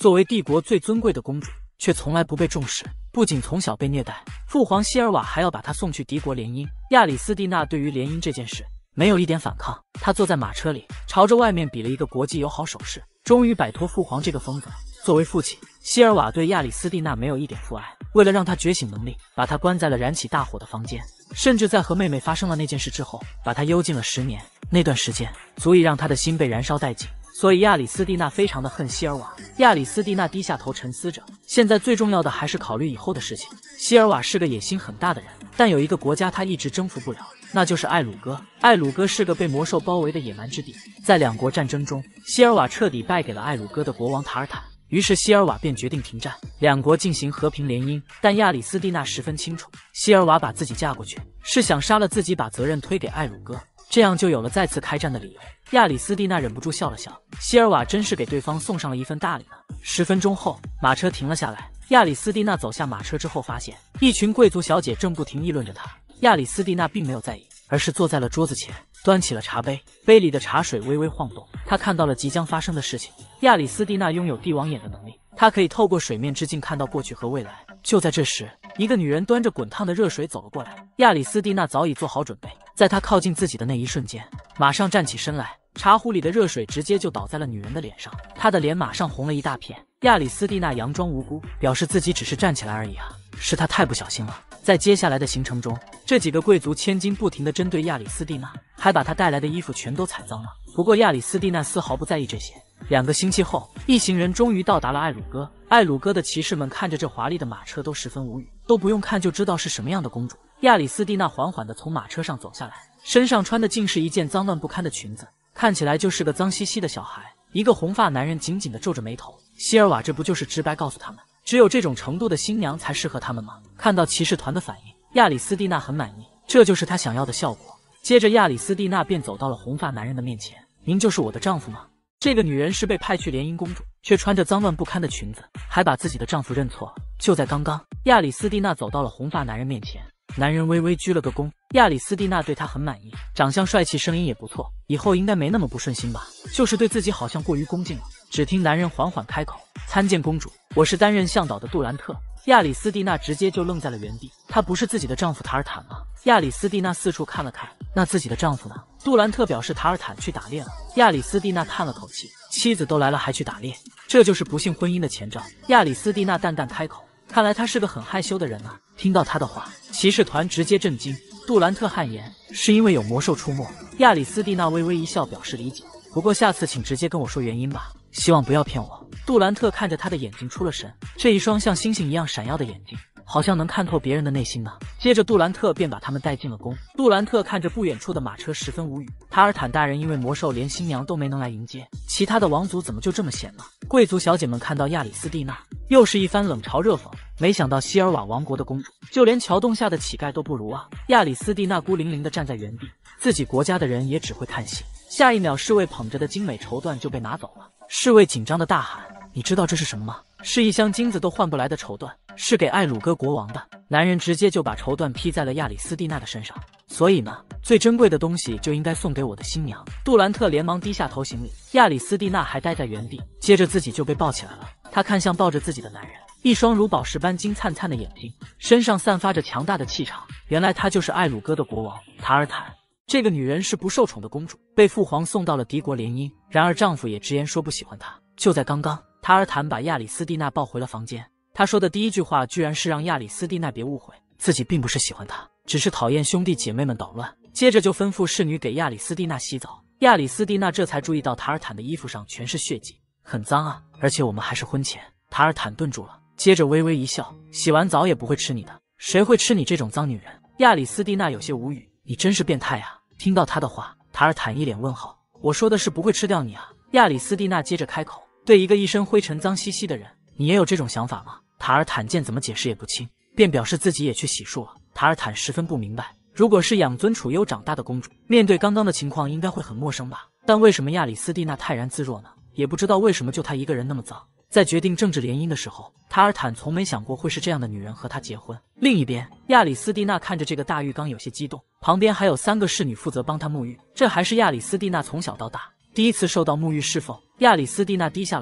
作为帝国最尊贵的公主，却从来不被重视，不仅从小被虐待，父皇希尔瓦还要把她送去敌国联姻。亚里斯蒂娜对于联姻这件事没有一点反抗，她坐在马车里，朝着外面比了一个国际友好手势，终于摆脱父皇这个疯子。作为父亲，希尔瓦对亚里斯蒂娜没有一点父爱，为了让她觉醒能力，把她关在了燃起大火的房间，甚至在和妹妹发生了那件事之后，把她幽禁了10年。那段时间足以让她的心被燃烧殆尽。所以亚里斯蒂娜非常的恨希尔瓦。亚里斯蒂娜低下头沉思着，现在最重要的还是考虑以后的事情。希尔瓦是个野心很大的人，但有一个国家他一直征服不了，那就是艾鲁哥。艾鲁哥是个被魔兽包围的野蛮之地，在两国战争中，希尔瓦彻底败给了艾鲁哥的国王塔尔坦。于是希尔瓦便决定停战，两国进行和平联姻。但亚里斯蒂娜十分清楚，希尔瓦把自己嫁过去，是想杀了自己，把责任推给艾鲁哥，这样就有了再次开战的理由。亚里斯蒂娜忍不住笑了笑，希尔瓦真是给对方送上了一份大礼呢。10分钟后，马车停了下来。亚里斯蒂娜走下马车之后，发现一群贵族小姐正不停议论着她。亚里斯蒂娜并没有在意，而是坐在了桌子前，端起了茶杯，杯里的茶水微微晃动。她看到了即将发生的事情。亚里斯蒂娜拥有帝王眼的能力，她可以透过水面之镜看到过去和未来。就在这时，一个女人端着滚烫的热水走了过来。亚里斯蒂娜早已做好准备，在她靠近自己的那一瞬间，马上站起身来，茶壶里的热水直接就倒在了女人的脸上，她的脸马上红了一大片。亚里斯蒂娜佯装无辜，表示自己只是站起来而已啊，是她太不小心了。在接下来的行程中，这几个贵族千金不停地针对亚里斯蒂娜，还把她带来的衣服全都踩脏了。不过亚里斯蒂娜丝毫不在意这些。2个星期后，一行人终于到达了艾鲁哥。艾鲁哥的骑士们看着这华丽的马车都十分无语，都不用看就知道是什么样的公主。亚里斯蒂娜缓缓地从马车上走下来，身上穿的竟是一件脏乱不堪的裙子，看起来就是个脏兮兮的小孩。一个红发男人紧紧地皱着眉头。希尔瓦这不就是直白告诉他们，只有这种程度的新娘才适合他们吗？看到骑士团的反应，亚里斯蒂娜很满意，这就是她想要的效果。接着亚里斯蒂娜便走到了红发男人的面前，您就是我的丈夫吗？这个女人是被派去联姻公主，却穿着脏乱不堪的裙子，还把自己的丈夫认错。就在刚刚，亚里斯蒂娜走到了红发男人面前，男人微微鞠了个躬。亚里斯蒂娜对他很满意，长相帅气，声音也不错，以后应该没那么不顺心吧？就是对自己好像过于恭敬了。只听男人缓缓开口：“参见公主，我是担任向导的杜兰特。”亚里斯蒂娜直接就愣在了原地，他不是自己的丈夫塔尔坦吗？亚里斯蒂娜四处看了看，那自己的丈夫呢？杜兰特表示塔尔坦去打猎了。亚里斯蒂娜叹了口气，妻子都来了还去打猎，这就是不幸婚姻的前兆。亚里斯蒂娜淡淡开口，看来他是个很害羞的人啊。听到他的话，骑士团直接震惊。杜兰特汗颜，是因为有魔兽出没。亚里斯蒂娜微微一笑，表示理解，不过下次请直接跟我说原因吧，希望不要骗我。杜兰特看着他的眼睛出了神，这一双像星星一样闪耀的眼睛，好像能看透别人的内心呢。接着杜兰特便把他们带进了宫。杜兰特看着不远处的马车十分无语，塔尔坦大人因为魔兽连新娘都没能来迎接，其他的王族怎么就这么闲呢？贵族小姐们看到亚里斯蒂娜，又是一番冷嘲热讽。没想到希尔瓦王国的公主，就连桥洞下的乞丐都不如啊！亚里斯蒂娜孤零零地站在原地，自己国家的人也只会叹息。下一秒，侍卫捧着的精美绸缎就被拿走了。侍卫紧张地大喊：“你知道这是什么吗？是一箱金子都换不来的绸缎，是给艾鲁哥国王的。”男人直接就把绸缎披在了亚里斯蒂娜的身上。所以呢，最珍贵的东西就应该送给我的新娘。杜兰特连忙低下头行礼。亚里斯蒂娜还待在原地，接着自己就被抱起来了。她看向抱着自己的男人，一双如宝石般金灿灿的眼睛，身上散发着强大的气场。原来她就是艾鲁哥的国王塔尔坦。这个女人是不受宠的公主，被父皇送到了敌国联姻，然而丈夫也直言说不喜欢她。就在刚刚，塔尔坦把亚里斯蒂娜抱回了房间。他说的第一句话居然是让亚里斯蒂娜别误会，自己并不是喜欢她，只是讨厌兄弟姐妹们捣乱。接着就吩咐侍女给亚里斯蒂娜洗澡。亚里斯蒂娜这才注意到塔尔坦的衣服上全是血迹，很脏啊，而且我们还是婚前。塔尔坦顿住了，接着微微一笑：“洗完澡也不会吃你的，谁会吃你这种脏女人？”亚里斯蒂娜有些无语：“你真是变态啊！”听到他的话，塔尔坦一脸问号：“我说的是不会吃掉你啊。”亚里斯蒂娜接着开口，对一个一身灰尘脏兮兮的人，你也有这种想法吗？塔尔坦见怎么解释也不清，便表示自己也去洗漱了。塔尔坦十分不明白，如果是养尊处优长大的公主，面对刚刚的情况应该会很陌生吧，但为什么亚里斯蒂娜泰然自若呢？也不知道为什么就她一个人那么脏。在决定政治联姻的时候，塔尔坦从没想过会是这样的女人和他结婚。另一边，亚里斯蒂娜看着这个大浴缸有些激动，旁边还有3个侍女负责帮她沐浴，这还是亚里斯蒂娜从小到大第一次受到沐浴侍奉。亚里斯蒂娜低下了头，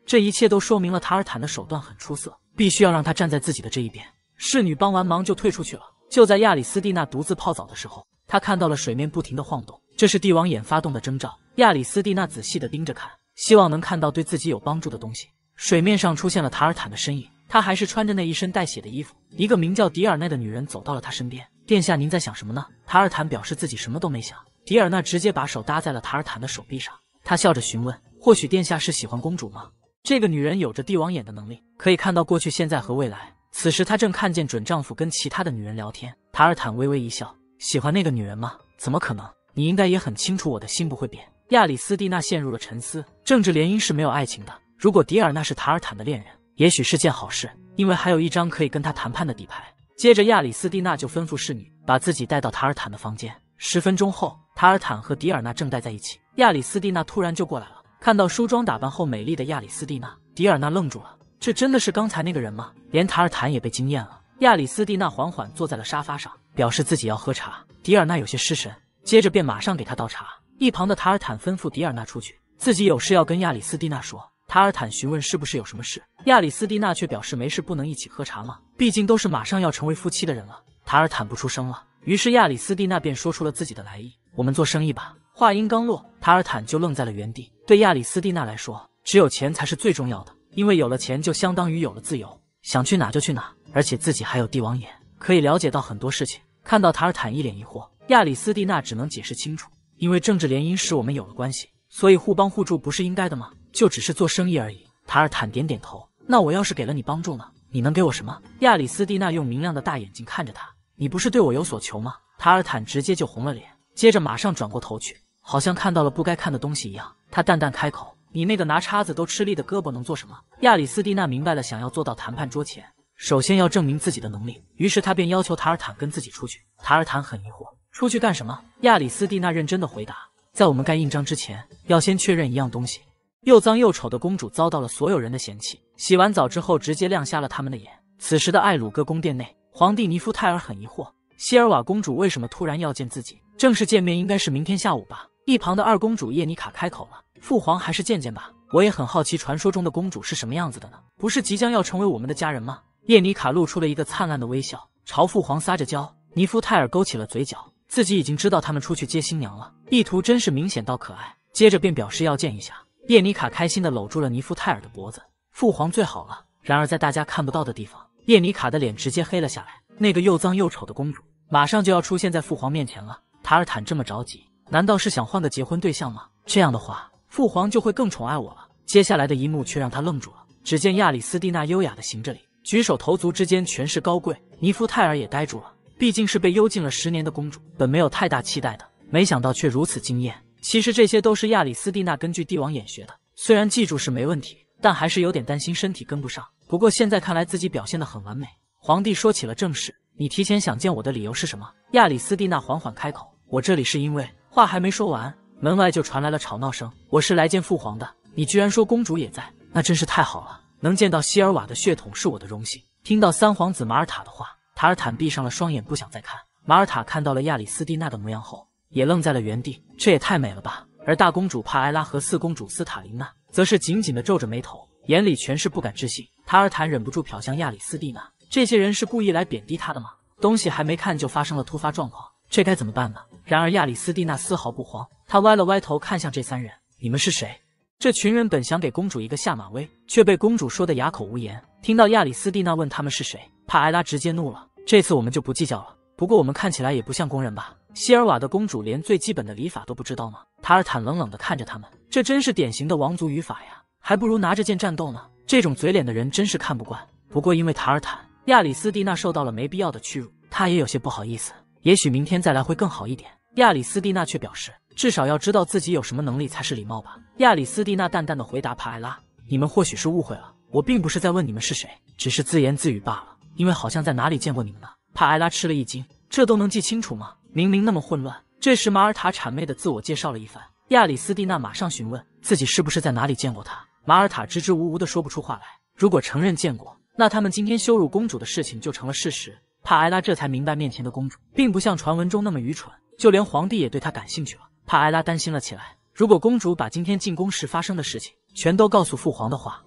这一切都说明了塔尔坦的手段很出色，必须要让他站在自己的这一边。侍女帮完忙就退出去了。就在亚里斯蒂娜独自泡澡的时候，她看到了水面不停的晃动，这是帝王眼发动的征兆。亚里斯蒂娜仔细的盯着看，希望能看到对自己有帮助的东西。水面上出现了塔尔坦的身影，他还是穿着那一身带血的衣服。一个名叫迪尔奈的女人走到了他身边。殿下，您在想什么呢？塔尔坦表示自己什么都没想。迪尔奈直接把手搭在了塔尔坦的手臂上，他笑着询问：或许殿下是喜欢公主吗？这个女人有着帝王眼的能力，可以看到过去、现在和未来。此时她正看见准丈夫跟其他的女人聊天。塔尔坦微微一笑：喜欢那个女人吗？怎么可能？你应该也很清楚我的心不会变。亚里斯蒂娜陷入了沉思。政治联姻是没有爱情的，如果迪尔娜是塔尔坦的恋人，也许是件好事，因为还有一张可以跟他谈判的底牌。接着亚里斯蒂娜就吩咐侍女把自己带到塔尔坦的房间。10分钟后，塔尔坦和迪尔娜正待在一起，亚里斯蒂娜突然就过来了。看到梳妆打扮后美丽的亚里斯蒂娜，迪尔娜愣住了，这真的是刚才那个人吗？连塔尔坦也被惊艳了。亚里斯蒂娜缓缓坐在了沙发上，表示自己要喝茶。迪尔娜有些失神，接着便马上给她倒茶。一旁的塔尔坦吩咐迪尔娜出去，自己有事要跟亚里斯蒂娜说。塔尔坦询问是不是有什么事，亚里斯蒂娜却表示没事，不能一起喝茶吗？毕竟都是马上要成为夫妻的人了。塔尔坦不出声了，于是亚里斯蒂娜便说出了自己的来意：我们做生意吧。话音刚落，塔尔坦就愣在了原地。对亚里斯蒂娜来说，只有钱才是最重要的，因为有了钱就相当于有了自由，想去哪就去哪，而且自己还有帝王眼，可以了解到很多事情。看到塔尔坦一脸疑惑，亚里斯蒂娜只能解释清楚：因为政治联姻使我们有了关系，所以互帮互助不是应该的吗？就只是做生意而已。塔尔坦点点头。那我要是给了你帮助呢？你能给我什么？亚里斯蒂娜用明亮的大眼睛看着他。你不是对我有所求吗？塔尔坦直接就红了脸，接着马上转过头去，好像看到了不该看的东西一样。他淡淡开口：你那个拿叉子都吃力的胳膊能做什么？亚里斯蒂娜明白了，想要坐到谈判桌前，首先要证明自己的能力，于是他便要求塔尔坦跟自己出去。塔尔坦很疑惑：出去干什么？亚里斯蒂娜认真的回答：在我们盖印章之前，要先确认一样东西。又脏又丑的公主遭到了所有人的嫌弃，洗完澡之后直接亮瞎了他们的眼。此时的艾鲁戈宫殿内，皇帝尼夫泰尔很疑惑，希尔瓦公主为什么突然要见自己？正式见面应该是明天下午吧。一旁的二公主叶妮卡开口了：父皇还是见见吧，我也很好奇传说中的公主是什么样子的呢？不是即将要成为我们的家人吗？叶妮卡露出了一个灿烂的微笑，朝父皇撒着娇。尼夫泰尔勾起了嘴角，自己已经知道他们出去接新娘了，意图真是明显到可爱，接着便表示要见一下。叶妮卡开心地搂住了尼夫泰尔的脖子，父皇最好了。然而在大家看不到的地方，叶妮卡的脸直接黑了下来。那个又脏又丑的公主马上就要出现在父皇面前了。塔尔坦这么着急，难道是想换个结婚对象吗？这样的话，父皇就会更宠爱我了。接下来的一幕却让他愣住了。只见亚里斯蒂娜优雅地行着礼，举手投足之间全是高贵。尼夫泰尔也呆住了，毕竟是被幽禁了10年的公主，本没有太大期待的，没想到却如此惊艳。其实这些都是亚里斯蒂娜根据帝王眼学的，虽然记住是没问题，但还是有点担心身体跟不上。不过现在看来自己表现得很完美。皇帝说起了正事：你提前想见我的理由是什么？亚里斯蒂娜缓缓开口：我这里是因为……话还没说完，门外就传来了吵闹声。我是来见父皇的，你居然说公主也在，那真是太好了，能见到希尔瓦的血统是我的荣幸。听到三皇子马尔塔的话，塔尔坦闭上了双眼，不想再看。马尔塔看到了亚里斯蒂娜的模样后，也愣在了原地，这也太美了吧！而大公主帕埃拉和四公主斯塔琳娜则是紧紧地皱着眉头，眼里全是不敢置信。塔尔坦忍不住瞟向亚里斯蒂娜，这些人是故意来贬低她的吗？东西还没看就发生了突发状况，这该怎么办呢？然而亚里斯蒂娜丝毫不慌，她歪了歪头看向这3人：你们是谁？这群人本想给公主一个下马威，却被公主说得哑口无言。听到亚里斯蒂娜问他们是谁，帕埃拉直接怒了：这次我们就不计较了，不过我们看起来也不像工人吧？希尔瓦的公主连最基本的礼法都不知道吗？塔尔坦冷冷地看着他们，这真是典型的王族语法呀，还不如拿着剑战斗呢。这种嘴脸的人真是看不惯。不过因为塔尔坦，亚里斯蒂娜受到了没必要的屈辱，她也有些不好意思。也许明天再来会更好一点。亚里斯蒂娜却表示，至少要知道自己有什么能力才是礼貌吧。亚里斯蒂娜淡淡的回答帕埃拉：你们或许是误会了，我并不是在问你们是谁，只是自言自语罢了，因为好像在哪里见过你们呢。帕埃拉吃了一惊，这都能记清楚吗？明明那么混乱。这时马尔塔谄媚的自我介绍了一番，亚里斯蒂娜马上询问自己是不是在哪里见过他。马尔塔支支吾吾的说不出话来，如果承认见过，那他们今天羞辱公主的事情就成了事实。帕埃拉这才明白面前的公主并不像传闻中那么愚蠢，就连皇帝也对她感兴趣了。帕埃拉担心了起来，如果公主把今天进宫时发生的事情全都告诉父皇的话，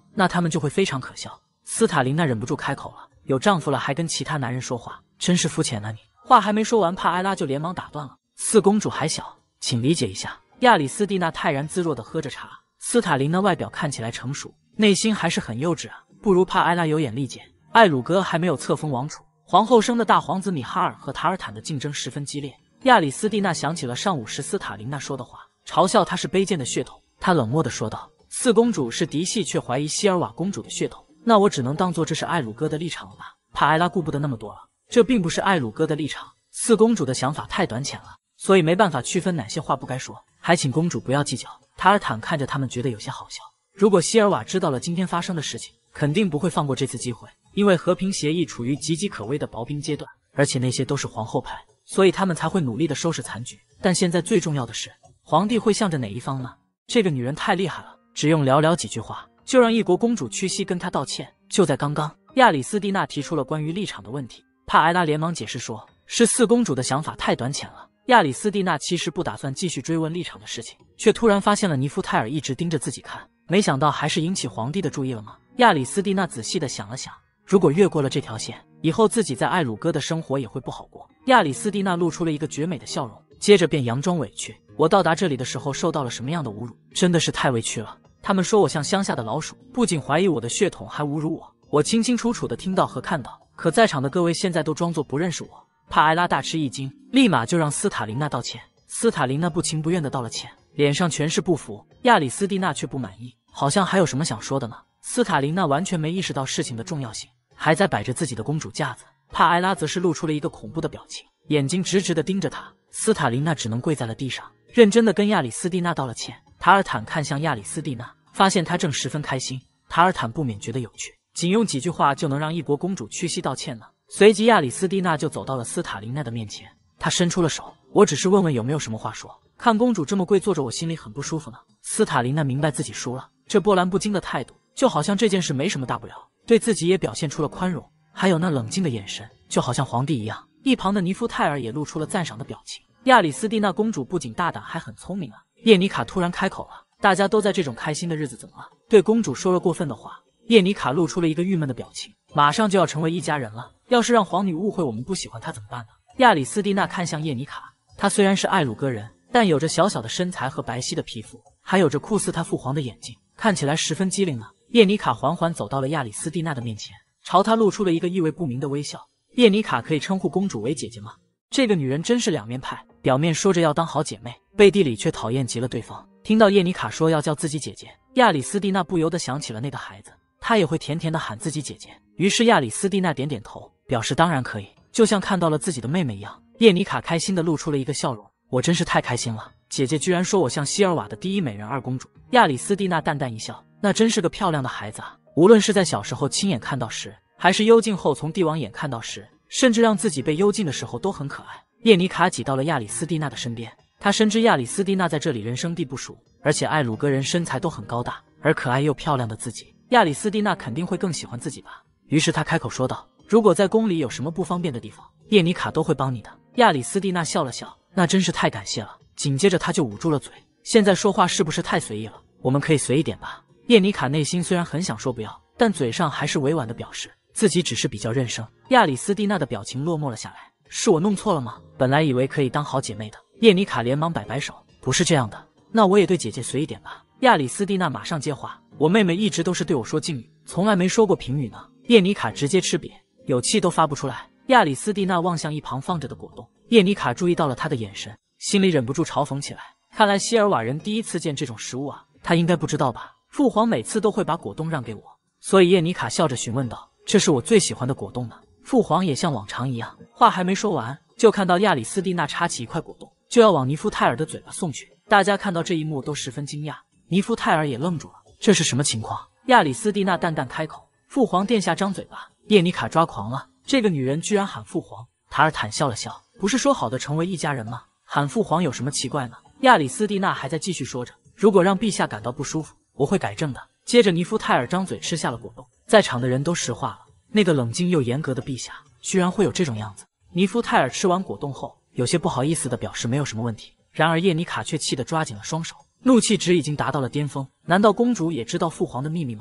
那他们就会非常可笑。斯塔琳娜忍不住开口了：“有丈夫了还跟其他男人说话，真是肤浅啊你！”话还没说完，帕埃拉就连忙打断了：“四公主还小，请理解一下。”亚里斯蒂娜泰然自若地喝着茶。斯塔琳娜外表看起来成熟，内心还是很幼稚啊，不如帕埃拉有眼力见。艾鲁格还没有册封王储，皇后生的大皇子米哈尔和塔尔坦的竞争十分激烈。亚里斯蒂娜想起了上午时斯塔琳娜说的话，嘲笑她是卑贱的血统。她冷漠地说道：“四公主是嫡系，却怀疑希尔瓦公主的血统，那我只能当做这是艾鲁哥的立场了吧？”帕埃拉顾不得那么多了，这并不是艾鲁哥的立场。四公主的想法太短浅了，所以没办法区分哪些话不该说，还请公主不要计较。塔尔坦看着他们觉得有些好笑。如果希尔瓦知道了今天发生的事情，肯定不会放过这次机会，因为和平协议处于岌岌可危的薄冰阶段，而且那些都是皇后派，所以他们才会努力的收拾残局。但现在最重要的是，皇帝会向着哪一方呢？这个女人太厉害了，只用寥寥几句话就让一国公主屈膝跟她道歉。就在刚刚，亚里斯蒂娜提出了关于立场的问题，帕埃拉连忙解释说，是四公主的想法太短浅了。亚里斯蒂娜其实不打算继续追问立场的事情，却突然发现了尼夫泰尔一直盯着自己看，没想到还是引起皇帝的注意了吗？亚里斯蒂娜仔细地想了想，如果越过了这条线，以后自己在艾鲁哥的生活也会不好过。亚里斯蒂娜露出了一个绝美的笑容，接着便佯装委屈：“我到达这里的时候受到了什么样的侮辱？真的是太委屈了。他们说我像乡下的老鼠，不仅怀疑我的血统，还侮辱我。我清清楚楚地听到和看到，可在场的各位现在都装作不认识我。”帕埃拉大吃一惊，立马就让斯塔琳娜道歉。斯塔琳娜不情不愿地道了歉，脸上全是不服。亚里斯蒂娜却不满意，好像还有什么想说的呢。斯塔琳娜完全没意识到事情的重要性，还在摆着自己的公主架子。帕埃拉则是露出了一个恐怖的表情，眼睛直直地盯着她。斯塔琳娜只能跪在了地上，认真地跟亚里斯蒂娜道了歉。塔尔坦看向亚里斯蒂娜，发现她正十分开心。塔尔坦不免觉得有趣，仅用几句话就能让一国公主屈膝道歉呢？随即亚里斯蒂娜就走到了斯塔琳娜的面前，她伸出了手：“我只是问问有没有什么话说，看公主这么跪坐着，我心里很不舒服呢。”斯塔琳娜明白自己输了，这波澜不惊的态度，就好像这件事没什么大不了，对自己也表现出了宽容，还有那冷静的眼神，就好像皇帝一样。一旁的尼夫泰尔也露出了赞赏的表情。亚里斯蒂娜公主不仅大胆，还很聪明啊！叶妮卡突然开口了：“大家都在这种开心的日子，怎么了？”对公主说了过分的话。叶妮卡露出了一个郁闷的表情，马上就要成为一家人了，要是让皇女误会我们不喜欢她怎么办呢？亚里斯蒂娜看向叶妮卡，她虽然是艾鲁哥人，但有着小小的身材和白皙的皮肤，还有着酷似她父皇的眼睛，看起来十分机灵呢。叶妮卡缓缓走到了亚里斯蒂娜的面前，朝她露出了一个意味不明的微笑。叶妮卡可以称呼公主为姐姐吗？这个女人真是两面派，表面说着要当好姐妹，背地里却讨厌极了对方。听到叶妮卡说要叫自己姐姐，亚里斯蒂娜不由得想起了那个孩子，她也会甜甜的喊自己姐姐。于是亚里斯蒂娜点点头，表示当然可以，就像看到了自己的妹妹一样。叶妮卡开心的露出了一个笑容：“我真是太开心了，姐姐居然说我像希尔瓦的第一美人二公主。”亚里斯蒂娜淡淡一笑：“那真是个漂亮的孩子啊，无论是在小时候亲眼看到时，还是幽禁后从帝王眼看到时，甚至让自己被幽禁的时候都很可爱。”叶妮卡挤到了亚里斯蒂娜的身边，她深知亚里斯蒂娜在这里人生地不熟，而且艾鲁格人身材都很高大，而可爱又漂亮的自己，亚里斯蒂娜肯定会更喜欢自己吧。于是她开口说道：“如果在宫里有什么不方便的地方，叶妮卡都会帮你的。”亚里斯蒂娜笑了笑：“那真是太感谢了。”紧接着她就捂住了嘴：“现在说话是不是太随意了？我们可以随一点吧。”叶妮卡内心虽然很想说不要，但嘴上还是委婉的表示自己只是比较认生。亚里斯蒂娜的表情落寞了下来：“是我弄错了吗？本来以为可以当好姐妹的。”叶妮卡连忙摆摆手：“不是这样的，那我也对姐姐随一点吧。”亚里斯蒂娜马上接话：“我妹妹一直都是对我说敬语，从来没说过平语呢。”叶妮卡直接吃瘪，有气都发不出来。亚里斯蒂娜望向一旁放着的果冻，叶妮卡注意到了她的眼神，心里忍不住嘲讽起来：“看来希尔瓦人第一次见这种食物啊，他应该不知道吧？父皇每次都会把果冻让给我。”所以叶妮卡笑着询问道：“这是我最喜欢的果冻呢。”父皇也像往常一样，话还没说完，就看到亚里斯蒂娜插起一块果冻，就要往尼夫泰尔的嘴巴送去。大家看到这一幕都十分惊讶，尼夫泰尔也愣住了，这是什么情况？亚里斯蒂娜淡淡开口：“父皇殿下张嘴巴。”叶妮卡抓狂了，这个女人居然喊父皇。塔尔坦笑了笑：“不是说好的成为一家人吗？喊父皇有什么奇怪呢？”亚里斯蒂娜还在继续说着：“如果让陛下感到不舒服，我会改正的。”接着尼夫泰尔张嘴吃下了果冻，在场的人都石化了，那个冷静又严格的陛下居然会有这种样子。尼夫泰尔吃完果冻后，有些不好意思地表示没有什么问题，然而叶妮卡却气得抓紧了双手，怒气值已经达到了巅峰。难道公主也知道父皇的秘密吗？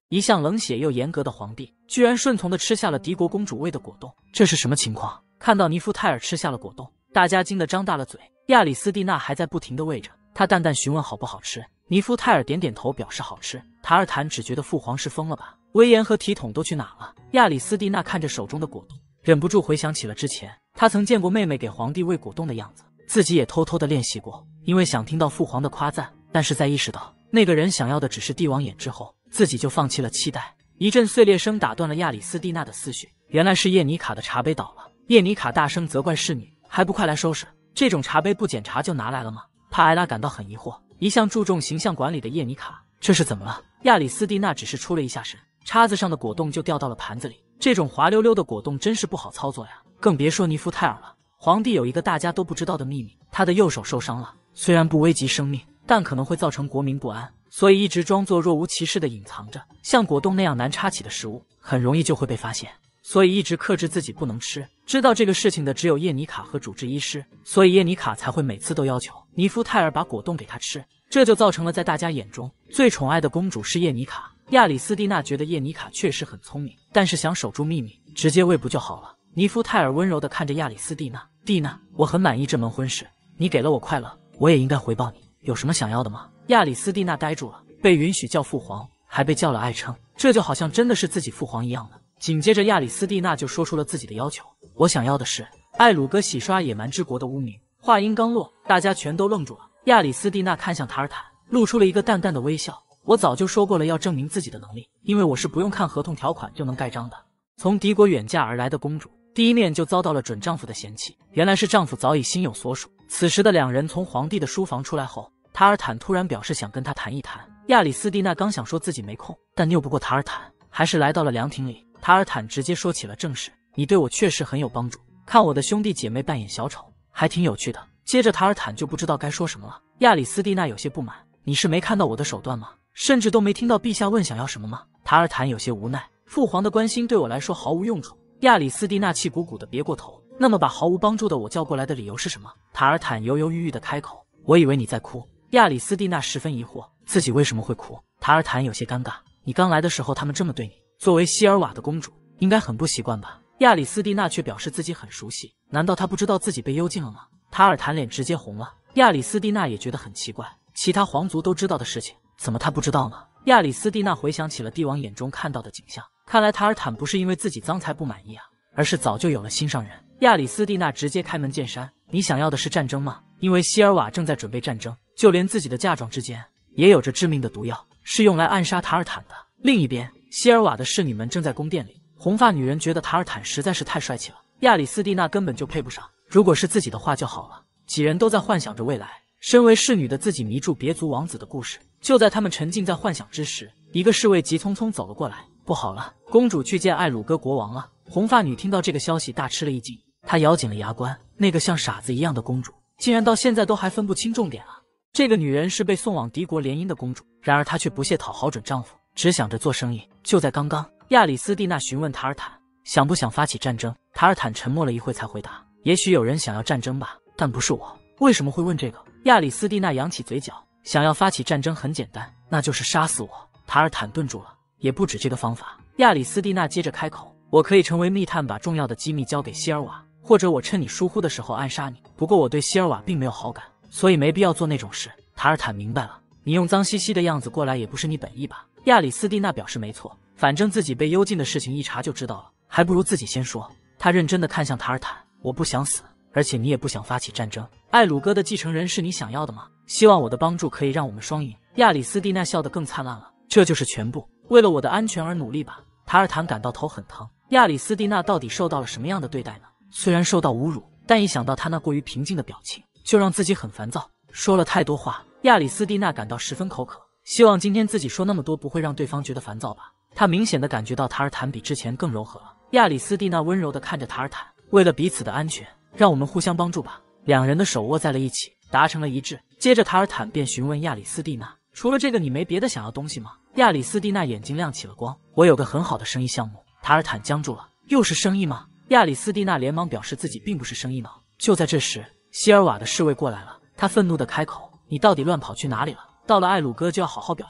一向冷血又严格的皇帝，居然顺从地吃下了敌国公主喂的果冻，这是什么情况？看到尼夫泰尔吃下了果冻，大家惊得张大了嘴。亚里斯蒂娜还在不停地喂着，她淡淡询问好不好吃。尼夫泰尔点点头表示好吃。塔尔坦只觉得父皇是疯了吧，威严和体统都去哪了？亚里斯蒂娜看着手中的果冻，忍不住回想起了之前她曾见过妹妹给皇帝喂果冻的样子，自己也偷偷地练习过。因为想听到父皇的夸赞，但是在意识到那个人想要的只是帝王眼之后，自己就放弃了期待。一阵碎裂声打断了亚里斯蒂娜的思绪，原来是叶妮卡的茶杯倒了。叶妮卡大声责怪侍女，还不快来收拾，这种茶杯不检查就拿来了吗？帕埃拉感到很疑惑，一向注重形象管理的叶妮卡，这是怎么了？亚里斯蒂娜只是出了一下神，叉子上的果冻就掉到了盘子里。这种滑溜溜的果冻真是不好操作呀，更别说尼夫泰尔了。皇帝有一个大家都不知道的秘密，他的右手受伤了，虽然不危及生命，但可能会造成国民不安，所以一直装作若无其事的隐藏着。像果冻那样难插起的食物，很容易就会被发现，所以一直克制自己不能吃。知道这个事情的只有叶妮卡和主治医师，所以叶妮卡才会每次都要求尼夫泰尔把果冻给他吃，这就造成了在大家眼中最宠爱的公主是叶妮卡。亚里斯蒂娜觉得叶妮卡确实很聪明，但是想守住秘密，直接喂不就好了？尼夫泰尔温柔地看着亚里斯蒂娜，蒂娜，我很满意这门婚事，你给了我快乐，我也应该回报你，有什么想要的吗？亚里斯蒂娜呆住了，被允许叫父皇，还被叫了爱称，这就好像真的是自己父皇一样的。紧接着亚里斯蒂娜就说出了自己的要求，我想要的是艾鲁哥洗刷野蛮之国的污名。话音刚落，大家全都愣住了。亚里斯蒂娜看向塔尔坦，露出了一个淡淡的微笑，我早就说过了要证明自己的能力，因为我是不用看合同条款就能盖章的。从敌国远嫁而来的公主，第一面就遭到了准丈夫的嫌弃，原来是丈夫早已心有所属。此时的两人从皇帝的书房出来后，塔尔坦突然表示想跟他谈一谈。亚里斯蒂娜刚想说自己没空，但拗不过塔尔坦，还是来到了凉亭里。塔尔坦直接说起了正事，你对我确实很有帮助，看我的兄弟姐妹扮演小丑还挺有趣的。接着塔尔坦就不知道该说什么了。亚里斯蒂娜有些不满，你是没看到我的手段吗？甚至都没听到陛下问想要什么吗？塔尔坦有些无奈，父皇的关心对我来说毫无用处。亚里斯蒂娜气鼓鼓的别过头，那么把毫无帮助的我叫过来的理由是什么？塔尔坦犹犹豫豫的开口，我以为你在哭。亚里斯蒂娜十分疑惑，自己为什么会哭？塔尔坦有些尴尬，你刚来的时候他们这么对你，作为希尔瓦的公主应该很不习惯吧？亚里斯蒂娜却表示自己很熟悉，难道她不知道自己被幽禁了吗？塔尔坦脸直接红了。亚里斯蒂娜也觉得很奇怪，其他皇族都知道的事情，怎么她不知道呢？亚里斯蒂娜回想起了帝王眼中看到的景象，看来塔尔坦不是因为自己脏才不满意啊，而是早就有了心上人。亚里斯蒂娜直接开门见山，你想要的是战争吗？因为希尔瓦正在准备战争，就连自己的嫁妆之间也有着致命的毒药，是用来暗杀塔尔坦的。另一边，希尔瓦的侍女们正在宫殿里，红发女人觉得塔尔坦实在是太帅气了，亚里斯蒂娜根本就配不上，如果是自己的话就好了。几人都在幻想着未来，身为侍女的自己迷住别族王子的故事。就在他们沉浸在幻想之时，一个侍卫急匆匆走了过来，不好了，公主去见艾鲁哥国王了。红发女听到这个消息大吃了一惊，她咬紧了牙关，那个像傻子一样的公主竟然到现在都还分不清重点啊。这个女人是被送往敌国联姻的公主，然而她却不屑讨好准丈夫，只想着做生意。就在刚刚，亚里斯蒂娜询问塔尔坦想不想发起战争，塔尔坦沉默了一会才回答，也许有人想要战争吧，但不是我。为什么会问这个？亚里斯蒂娜扬起嘴角，想要发起战争很简单，那就是杀死我。塔尔坦顿住了，也不止这个方法。亚里斯蒂娜接着开口，我可以成为密探，把重要的机密交给希尔瓦，或者我趁你疏忽的时候暗杀你。不过我对希尔瓦并没有好感，所以没必要做那种事。塔尔坦明白了，你用脏兮兮的样子过来也不是你本意吧？亚里斯蒂娜表示没错，反正自己被幽禁的事情一查就知道了，还不如自己先说。他认真的看向塔尔坦，我不想死，而且你也不想发起战争。艾鲁哥的继承人是你想要的吗？希望我的帮助可以让我们双赢。亚里斯蒂娜笑得更灿烂了，这就是全部，为了我的安全而努力吧。塔尔坦感到头很疼，亚里斯蒂娜到底受到了什么样的对待呢？虽然受到侮辱，但一想到她那过于平静的表情，就让自己很烦躁，说了太多话。亚里斯蒂娜感到十分口渴，希望今天自己说那么多不会让对方觉得烦躁吧。她明显的感觉到塔尔坦比之前更柔和了。亚里斯蒂娜温柔的看着塔尔坦，为了彼此的安全，让我们互相帮助吧。两人的手握在了一起，达成了一致。接着塔尔坦便询问亚里斯蒂娜，除了这个你没别的想要东西吗？亚里斯蒂娜眼睛亮起了光，我有个很好的生意项目。塔尔坦僵住了，又是生意吗？亚里斯蒂娜连忙表示自己并不是生意脑。就在这时，希尔瓦的侍卫过来了，他愤怒的开口，你到底乱跑去哪里了？到了艾鲁哥就要好好表现啊，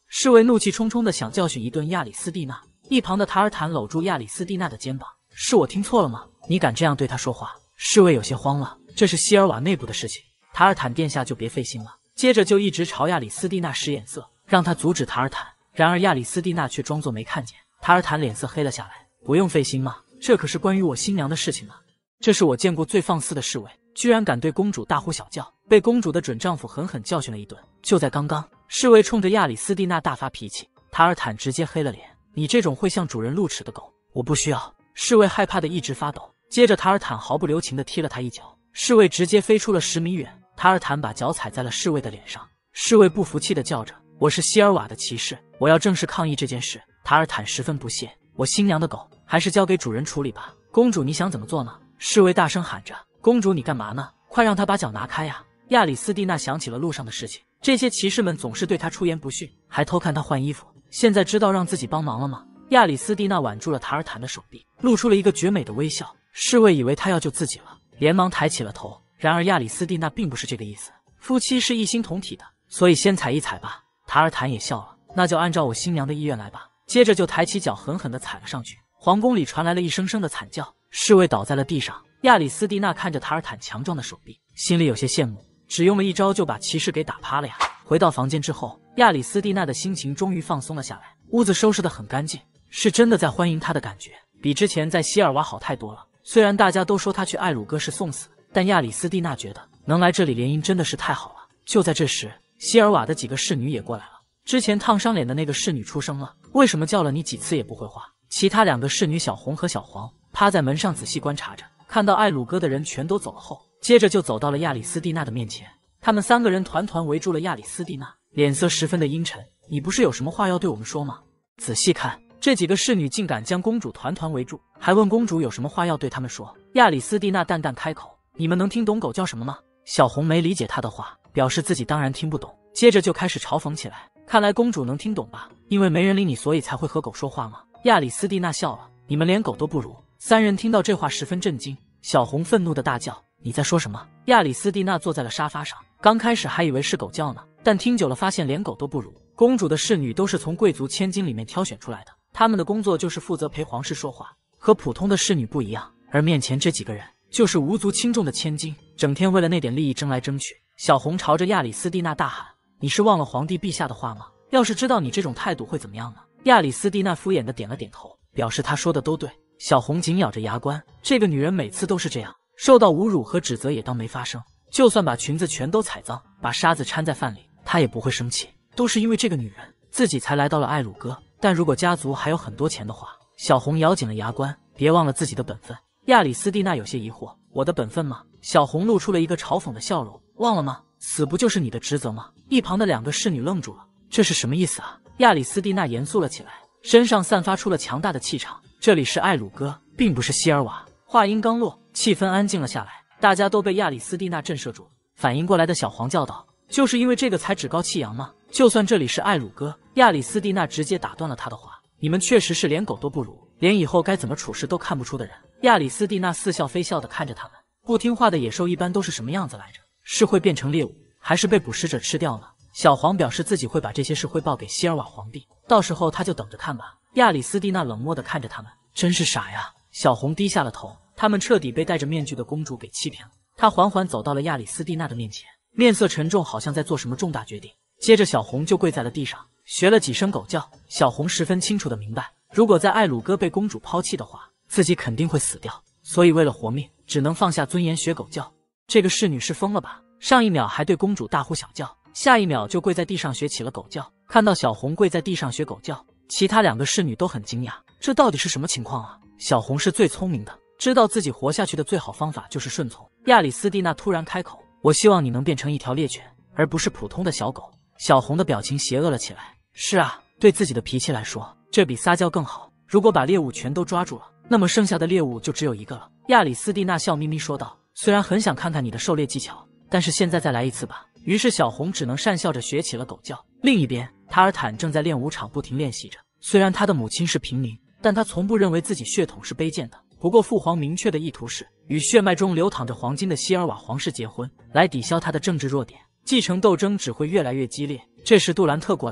侍卫怒气冲冲的想教训一顿亚里斯蒂娜，一旁的塔尔坦搂住亚里斯蒂娜的肩膀：“是我听错了吗？你敢这样对他说话？”侍卫有些慌了，这是希尔瓦内部的事情，塔尔坦殿下就别费心了。接着就一直朝亚里斯蒂娜使眼色，让他阻止塔尔坦。然而亚里斯蒂娜却装作没看见。塔尔坦脸色黑了下来：“不用费心嘛，这可是关于我新娘的事情呢。这是我见过最放肆的侍卫，居然敢对公主大呼小叫，被公主的准丈夫狠狠教训了一顿。就在刚刚，侍卫冲着亚里斯蒂娜大发脾气，塔尔坦直接黑了脸：你这种会向主人露齿的狗，我不需要。”侍卫害怕的一直发抖，接着塔尔坦毫不留情的踢了他一脚，侍卫直接飞出了10米远。塔尔坦把脚踩在了侍卫的脸上，侍卫不服气的叫着：“我是希尔瓦的骑士，我要正式抗议这件事。”塔尔坦十分不屑：“我新娘的狗还是交给主人处理吧。公主你想怎么做呢？”侍卫大声喊着：“公主你干嘛呢？快让她把脚拿开呀！”亚里斯蒂娜想起了路上的事情，这些骑士们总是对她出言不逊，还偷看她换衣服，现在知道让自己帮忙了吗？亚里斯蒂娜挽住了塔尔坦的手臂，露出了一个绝美的微笑。侍卫以为他要救自己了，连忙抬起了头。然而亚里斯蒂娜并不是这个意思，夫妻是一心同体的，所以先踩一踩吧。塔尔坦也笑了：“那就按照我新娘的意愿来吧。”接着就抬起脚狠狠地踩了上去，皇宫里传来了一声声的惨叫，侍卫倒在了地上。亚里斯蒂娜看着塔尔坦强壮的手臂，心里有些羡慕，只用了一招就把骑士给打趴了呀。回到房间之后，亚里斯蒂娜的心情终于放松了下来，屋子收拾得很干净，是真的在欢迎她的感觉，比之前在希尔瓦好太多了。虽然大家都说她去艾鲁哥是送死，但亚里斯蒂娜觉得能来这里联姻真的是太好了。就在这时，希尔瓦的几个侍女也过来了。之前烫伤脸的那个侍女出声了：“为什么叫了你几次也不会话？”其他2个侍女小红和小黄趴在门上仔细观察着，看到艾鲁哥的人全都走了后，接着就走到了亚里斯蒂娜的面前。他们3个人团团围住了亚里斯蒂娜，脸色十分的阴沉：“你不是有什么话要对我们说吗？”仔细看，这几个侍女竟敢将公主团团围住，还问公主有什么话要对他们说。亚里斯蒂娜淡淡开口：“你们能听懂狗叫什么吗？”小红没理解她的话，表示自己当然听不懂，接着就开始嘲讽起来：“看来公主能听懂吧？因为没人理你，所以才会和狗说话吗？”亚里斯蒂娜笑了：“你们连狗都不如。”3人听到这话十分震惊。小红愤怒的大叫：“你在说什么？”亚里斯蒂娜坐在了沙发上，刚开始还以为是狗叫呢，但听久了发现连狗都不如。公主的侍女都是从贵族千金里面挑选出来的，她们的工作就是负责陪皇室说话，和普通的侍女不一样。而面前这几个人就是无足轻重的千金，整天为了那点利益争来争去。小红朝着亚里斯蒂娜大喊：“你是忘了皇帝陛下的话吗？要是知道你这种态度会怎么样呢？”亚里斯蒂娜敷衍的点了点头，表示她说的都对。小红紧咬着牙关，这个女人每次都是这样，受到侮辱和指责也当没发生，就算把裙子全都踩脏，把沙子掺在饭里，她也不会生气。都是因为这个女人，自己才来到了艾鲁哥。但如果家族还有很多钱的话，小红咬紧了牙关，别忘了自己的本分。亚里斯蒂娜有些疑惑：“我的本分吗？”小红露出了一个嘲讽的笑容：“忘了吗？死不就是你的职责吗？”一旁的2个侍女愣住了，这是什么意思啊？亚里斯蒂娜严肃了起来，身上散发出了强大的气场。这里是艾鲁哥，并不是希尔瓦。话音刚落，气氛安静了下来，大家都被亚里斯蒂娜震慑住了。反应过来的小黄叫道：“就是因为这个才趾高气扬吗？就算这里是艾鲁哥。”亚里斯蒂娜直接打断了他的话：“你们确实是连狗都不如，连以后该怎么处事都看不出的人。”亚里斯蒂娜似笑非笑地看着他们：“不听话的野兽一般都是什么样子来着？是会变成猎物，还是被捕食者吃掉呢？”小黄表示自己会把这些事汇报给希尔瓦皇帝，到时候他就等着看吧。亚里斯蒂娜冷漠地看着他们：“真是傻呀。”小红低下了头，他们彻底被戴着面具的公主给欺骗了。她缓缓走到了亚里斯蒂娜的面前，面色沉重，好像在做什么重大决定。接着小红就跪在了地上，学了几声狗叫。小红十分清楚地明白，如果在艾鲁哥被公主抛弃的话，自己肯定会死掉，所以为了活命，只能放下尊严学狗叫。这个侍女是疯了吧？上一秒还对公主大呼小叫，下一秒就跪在地上学起了狗叫。看到小红跪在地上学狗叫，其他2个侍女都很惊讶，这到底是什么情况啊？小红是最聪明的，知道自己活下去的最好方法就是顺从。亚里斯蒂娜突然开口：“我希望你能变成一条猎犬，而不是普通的小狗。”小红的表情邪恶了起来。是啊，对自己的脾气来说，这比撒娇更好。如果把猎物全都抓住了，那么剩下的猎物就只有一个了。亚里斯蒂娜笑眯眯说道：“虽然很想看看你的狩猎技巧，但是现在再来一次吧。”于是小红只能讪笑着学起了狗叫。另一边，塔尔坦正在练武场不停练习着。虽然他的母亲是平民，但他从不认为自己血统是卑贱的。不过父皇明确的意图是与血脉中流淌着黄金的希尔瓦皇室结婚，来抵消他的政治弱点。继承斗争只会越来越激烈。这时杜兰特过来了，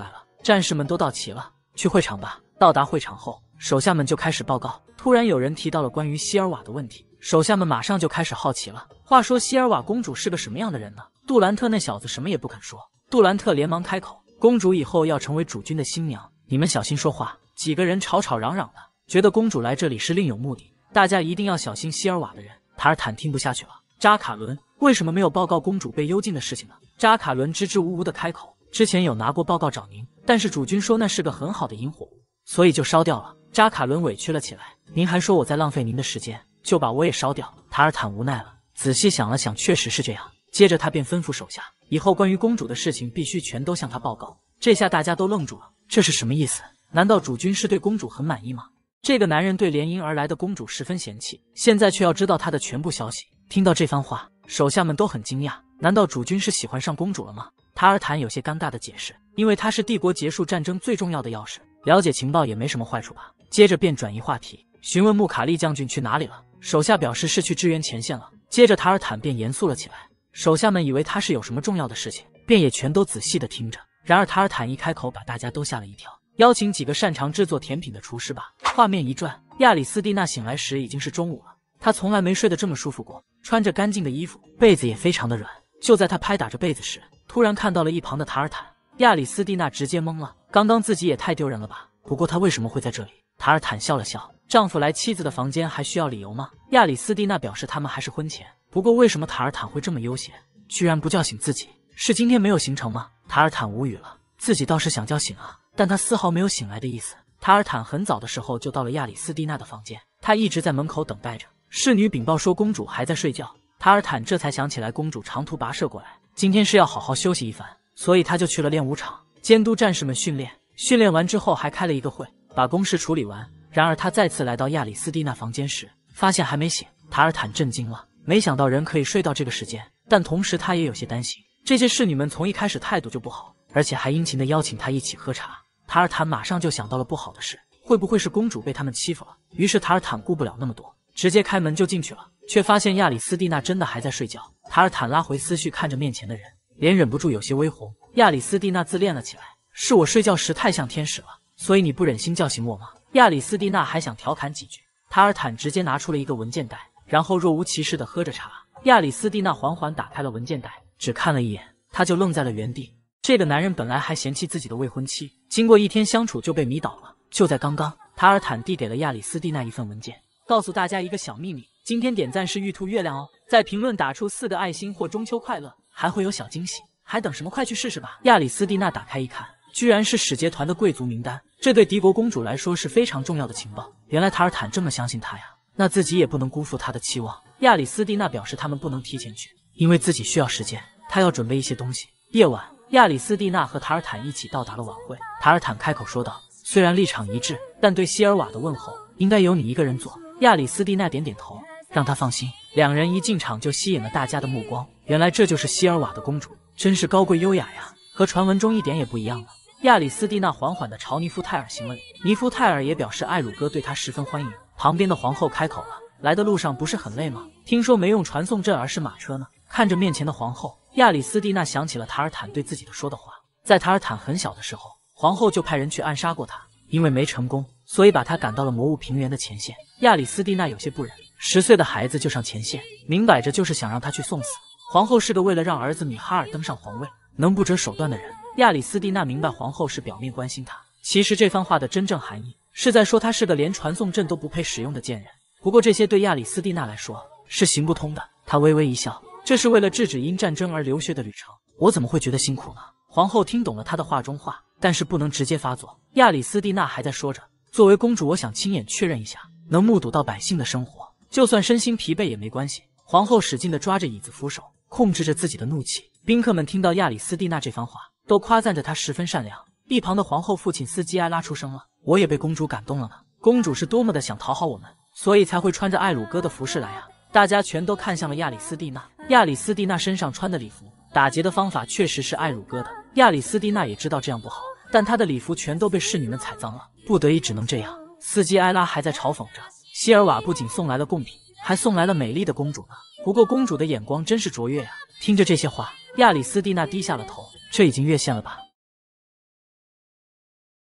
战士们都到齐了，去会场吧。到达会场后，手下们就开始报告。突然有人提到了关于希尔瓦的问题，手下们马上就开始好奇了。话说希尔瓦公主是个什么样的人呢？杜兰特那小子什么也不肯说。杜兰特连忙开口：“公主以后要成为主君的新娘，你们小心说话。”几个人吵吵嚷嚷的，觉得公主来这里是另有目的，大家一定要小心希尔瓦的人。塔尔坦听不下去了：“扎卡伦，为什么没有报告公主被幽禁的事情呢？”扎卡伦支支吾吾的开口：“之前有拿过报告找您，但是主君说那是个很好的引火物，所以就烧掉了。”扎卡伦委屈了起来：“您还说我在浪费您的时间，就把我也烧掉。”塔尔坦无奈了，仔细想了想，确实是这样。接着他便吩咐手下，以后关于公主的事情必须全都向他报告。这下大家都愣住了，这是什么意思？难道主君是对公主很满意吗？这个男人对联姻而来的公主十分嫌弃，现在却要知道她的全部消息。听到这番话，手下们都很惊讶，难道主君是喜欢上公主了吗？塔尔坦有些尴尬的解释，因为他是帝国结束战争最重要的钥匙，了解情报也没什么坏处吧。接着便转移话题，询问穆卡利将军去哪里了。手下表示是去支援前线了。接着塔尔坦便严肃了起来，手下们以为他是有什么重要的事情，便也全都仔细的听着。然而塔尔坦一开口，把大家都吓了一跳。邀请几个擅长制作甜品的厨师吧。画面一转，亚里斯蒂娜醒来时已经是中午了。她从来没睡得这么舒服过，穿着干净的衣服，被子也非常的软。就在她拍打着被子时，突然看到了一旁的塔尔坦。亚里斯蒂娜直接懵了，刚刚自己也太丢人了吧？不过她为什么会在这里？塔尔坦笑了笑，丈夫来妻子的房间还需要理由吗？亚里斯蒂娜表示他们还是婚前。不过为什么塔尔坦会这么悠闲，居然不叫醒自己？是今天没有行程吗？塔尔坦无语了，自己倒是想叫醒啊，但他丝毫没有醒来的意思。塔尔坦很早的时候就到了亚里斯蒂娜的房间，他一直在门口等待着。侍女禀报说公主还在睡觉，塔尔坦这才想起来公主长途跋涉过来，今天是要好好休息一番，所以他就去了练武场，监督战士们训练。训练完之后还开了一个会，把公事处理完。然而他再次来到亚里斯蒂娜房间时，发现还没醒。塔尔坦震惊了，没想到人可以睡到这个时间，但同时他也有些担心，这些侍女们从一开始态度就不好，而且还殷勤地邀请他一起喝茶。塔尔坦马上就想到了不好的事，会不会是公主被他们欺负了？于是塔尔坦顾不了那么多，直接开门就进去了，却发现亚里斯蒂娜真的还在睡觉。塔尔坦拉回思绪，看着面前的人，脸忍不住有些微红。亚里斯蒂娜自恋了起来：“是我睡觉时太像天使了，所以你不忍心叫醒我吗？”亚里斯蒂娜还想调侃几句，塔尔坦直接拿出了一个文件袋，然后若无其事地喝着茶。亚里斯蒂娜缓缓打开了文件袋，只看了一眼，他就愣在了原地。这个男人本来还嫌弃自己的未婚妻，经过一天相处就被迷倒了。就在刚刚，塔尔坦递给了亚里斯蒂娜一份文件，告诉大家一个小秘密，今天点赞是玉兔月亮哦，在评论打出4个爱心或中秋快乐，还会有小惊喜，还等什么？快去试试吧！亚里斯蒂娜打开一看，居然是使节团的贵族名单，这对敌国公主来说是非常重要的情报。原来塔尔坦这么相信他呀，那自己也不能辜负他的期望。亚里斯蒂娜表示他们不能提前去，因为自己需要时间，他要准备一些东西。夜晚，亚里斯蒂娜和塔尔坦一起到达了晚会。塔尔坦开口说道：“虽然立场一致，但对希尔瓦的问候应该由你一个人做。”亚里斯蒂娜点点头，让他放心。两人一进场就吸引了大家的目光，原来这就是希尔瓦的公主，真是高贵优雅呀，和传闻中一点也不一样了。亚里斯蒂娜缓缓地朝尼夫泰尔行了礼，尼夫泰尔也表示艾鲁哥对他十分欢迎。旁边的皇后开口了：“来的路上不是很累吗？听说没用传送阵而是马车呢？”看着面前的皇后，亚里斯蒂娜想起了塔尔坦对自己的说的话，在塔尔坦很小的时候，皇后就派人去暗杀过他，因为没成功，所以把他赶到了魔物平原的前线。亚里斯蒂娜有些不忍，10岁的孩子就上前线，明摆着就是想让他去送死。皇后是个为了让儿子米哈尔登上皇位，能不择手段的人。亚里斯蒂娜明白皇后是表面关心他，其实这番话的真正含义是在说他是个连传送阵都不配使用的贱人。不过这些对亚里斯蒂娜来说是行不通的。她微微一笑，这是为了制止因战争而流血的旅程，我怎么会觉得辛苦呢？皇后听懂了他的话中话，但是不能直接发作。亚里斯蒂娜还在说着，作为公主，我想亲眼确认一下，能目睹到百姓的生活，就算身心疲惫也没关系。皇后使劲地抓着椅子扶手，控制着自己的怒气。宾客们听到亚里斯蒂娜这番话，都夸赞着她十分善良。一旁的皇后父亲斯基埃拉出声了：“我也被公主感动了呢，公主是多么的想讨好我们，所以才会穿着艾鲁哥的服饰来啊！”大家全都看向了亚里斯蒂娜。亚里斯蒂娜身上穿的礼服，打结的方法确实是艾鲁哥的。亚里斯蒂娜也知道这样不好，但她的礼服全都被侍女们踩脏了，不得已只能这样。斯基埃拉还在嘲讽着，希尔瓦不仅送来了贡品，还送来了美丽的公主呢。不过公主的眼光真是卓越呀！听着这些话，亚里斯蒂娜低下了头，这已经越线了吧？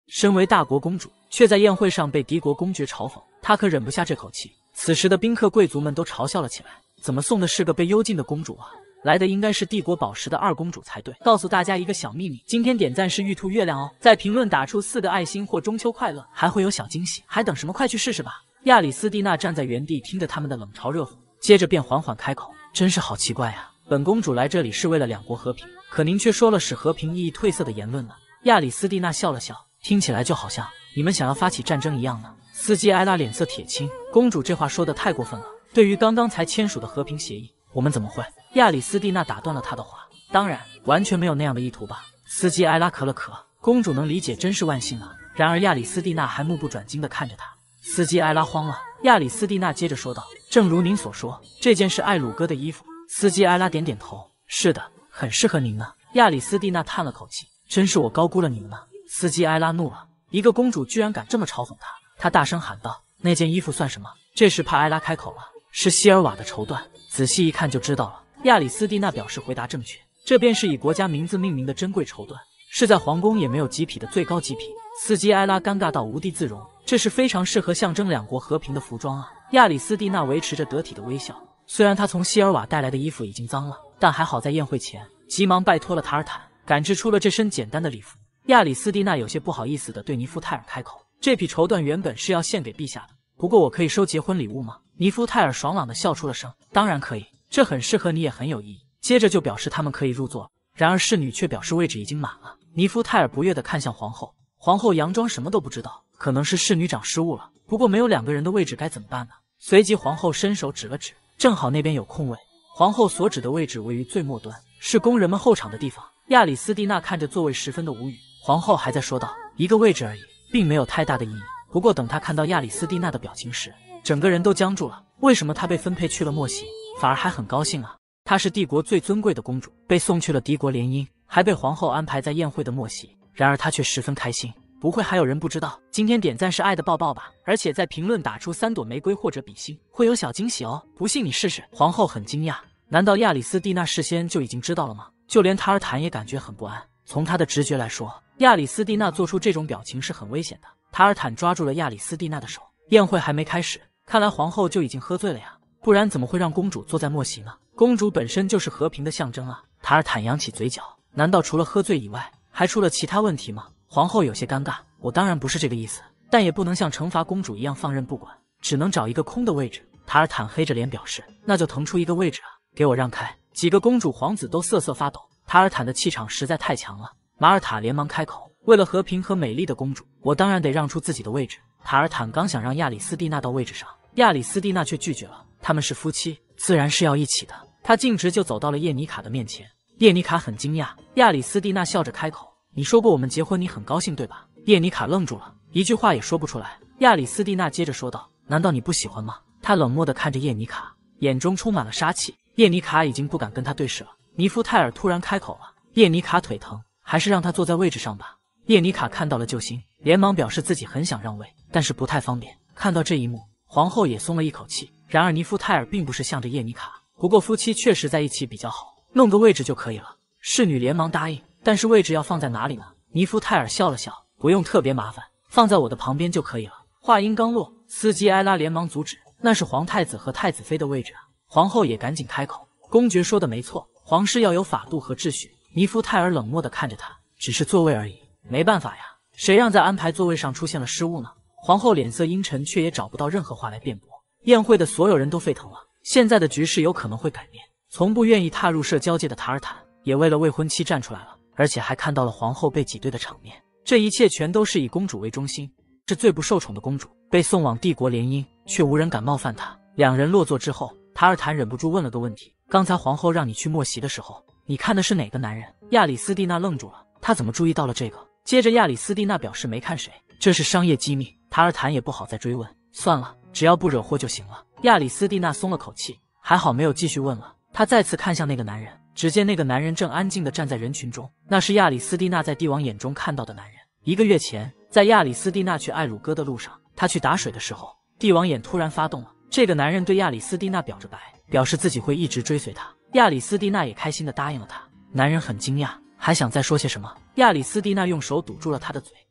身为大国公主，却在宴会上被敌国公爵嘲讽，她可忍不下这口气。此时的宾客贵族们都嘲笑了起来，怎么送的是个被幽禁的公主啊？来的应该是帝国宝石的二公主才对。告诉大家一个小秘密，今天点赞是玉兔月亮哦，在评论打出4个爱心或中秋快乐，还会有小惊喜，还等什么？快去试试吧！亚里斯蒂娜站在原地，听着他们的冷嘲热讽，接着便缓缓开口：“真是好奇怪啊，本公主来这里是为了两国和平，可您却说了使和平意义褪色的言论呢。”亚里斯蒂娜笑了笑，听起来就好像你们想要发起战争一样呢。司机埃拉脸色铁青，公主这话说的太过分了。对于刚刚才签署的和平协议，我们怎么会？亚里斯蒂娜打断了他的话，当然，完全没有那样的意图吧。司机埃拉咳了咳，公主能理解真是万幸啊。然而亚里斯蒂娜还目不转睛地看着他。司机埃拉慌了，亚里斯蒂娜接着说道：“正如您所说，这件是艾鲁哥的衣服。”司机埃拉点点头：“是的，很适合您呢。”亚里斯蒂娜叹了口气：“真是我高估了你们呢。”司机埃拉怒了，一个公主居然敢这么嘲讽他。他大声喊道：“那件衣服算什么？”这时帕埃拉开口了：“是希尔瓦的绸缎，仔细一看就知道了。”亚里斯蒂娜表示回答正确，这便是以国家名字命名的珍贵绸缎，是在皇宫也没有极品的最高极品。司机埃拉尴尬到无地自容，这是非常适合象征两国和平的服装啊。亚里斯蒂娜维持着得体的微笑，虽然她从希尔瓦带来的衣服已经脏了，但还好在宴会前急忙拜托了塔尔坦，赶制出了这身简单的礼服。亚里斯蒂娜有些不好意思地对尼夫泰尔开口：“这匹绸缎原本是要献给陛下的，不过我可以收结婚礼物吗？”尼夫泰尔爽朗地笑出了声：“当然可以，这很适合你，也很有意义。”接着就表示他们可以入座，然而侍女却表示位置已经满了。尼夫泰尔不悦地看向皇后，皇后佯装什么都不知道，可能是侍女长失误了，不过没有2个人的位置该怎么办呢？随即皇后伸手指了指，正好那边有空位。皇后所指的位置位于最末端，是工人们候场的地方。亚里斯蒂娜看着座位十分的无语，皇后还在说道：“一个位置而已，并没有太大的意义。”不过等她看到亚里斯蒂娜的表情时，整个人都僵住了。为什么她被分配去了莫西，反而还很高兴啊？她是帝国最尊贵的公主，被送去了敌国联姻，还被皇后安排在宴会的莫西，然而她却十分开心。不会还有人不知道，今天点赞是爱的抱抱吧？而且在评论打出3朵玫瑰或者比心，会有小惊喜哦。不信你试试。皇后很惊讶，难道亚里斯蒂娜事先就已经知道了吗？就连塔尔坦也感觉很不安。从他的直觉来说，亚里斯蒂娜做出这种表情是很危险的。塔尔坦抓住了亚里斯蒂娜的手，宴会还没开始，看来皇后就已经喝醉了呀，不然怎么会让公主坐在末席呢？公主本身就是和平的象征啊。塔尔坦扬起嘴角，难道除了喝醉以外，还出了其他问题吗？皇后有些尴尬，我当然不是这个意思，但也不能像惩罚公主一样放任不管，只能找一个空的位置。塔尔坦黑着脸表示，那就腾出一个位置啊，给我让开。几个公主皇子都瑟瑟发抖，塔尔坦的气场实在太强了。马尔塔连忙开口，为了和平和美丽的公主，我当然得让出自己的位置。塔尔坦刚想让亚里斯蒂娜到位置上，亚里斯蒂娜却拒绝了，他们是夫妻，自然是要一起的。他径直就走到了叶妮卡的面前。叶妮卡很惊讶，亚里斯蒂娜笑着开口，你说过我们结婚你很高兴对吧？叶妮卡愣住了，一句话也说不出来。亚里斯蒂娜接着说道，难道你不喜欢吗？他冷漠地看着叶妮卡，眼中充满了杀气。叶妮卡已经不敢跟他对视了。尼夫泰尔突然开口了，叶妮卡腿疼，还是让他坐在位置上吧。叶妮卡看到了救星，连忙表示自己很想让位，但是不太方便。看到这一幕，皇后也松了一口气。然而尼夫泰尔并不是向着叶妮卡，不过夫妻确实在一起比较好，弄个位置就可以了。侍女连忙答应，但是位置要放在哪里呢？尼夫泰尔笑了笑，不用特别麻烦，放在我的旁边就可以了。话音刚落，司机埃拉连忙阻止，那是皇太子和太子妃的位置啊。皇后也赶紧开口，公爵说的没错，皇室要有法度和秩序。尼夫泰尔冷漠地看着他，只是座位而已，没办法呀，谁让在安排座位上出现了失误呢？皇后脸色阴沉，却也找不到任何话来辩驳。宴会的所有人都沸腾了，现在的局势有可能会改变。从不愿意踏入社交界的塔尔坦，也为了未婚妻站出来了，而且还看到了皇后被挤兑的场面。这一切全都是以公主为中心，是最不受宠的公主，被送往帝国联姻，却无人敢冒犯她。两人落座之后，塔尔坦忍不住问了个问题，刚才皇后让你去末席的时候，你看的是哪个男人？亚里斯蒂娜愣住了，她怎么注意到了这个？接着亚里斯蒂娜表示没看谁，这是商业机密。塔尔坦也不好再追问，算了，只要不惹祸就行了。亚里斯蒂娜松了口气，还好没有继续问了。她再次看向那个男人，只见那个男人正安静地站在人群中，那是亚里斯蒂娜在帝王眼中看到的男人。1个月前，在亚里斯蒂娜去艾鲁哥的路上，他去打水的时候，帝王眼突然发动了。这个男人对亚里斯蒂娜表着白，表示自己会一直追随他。亚里斯蒂娜也开心地答应了他。男人很惊讶，还想再说些什么，亚里斯蒂娜用手堵住了他的嘴，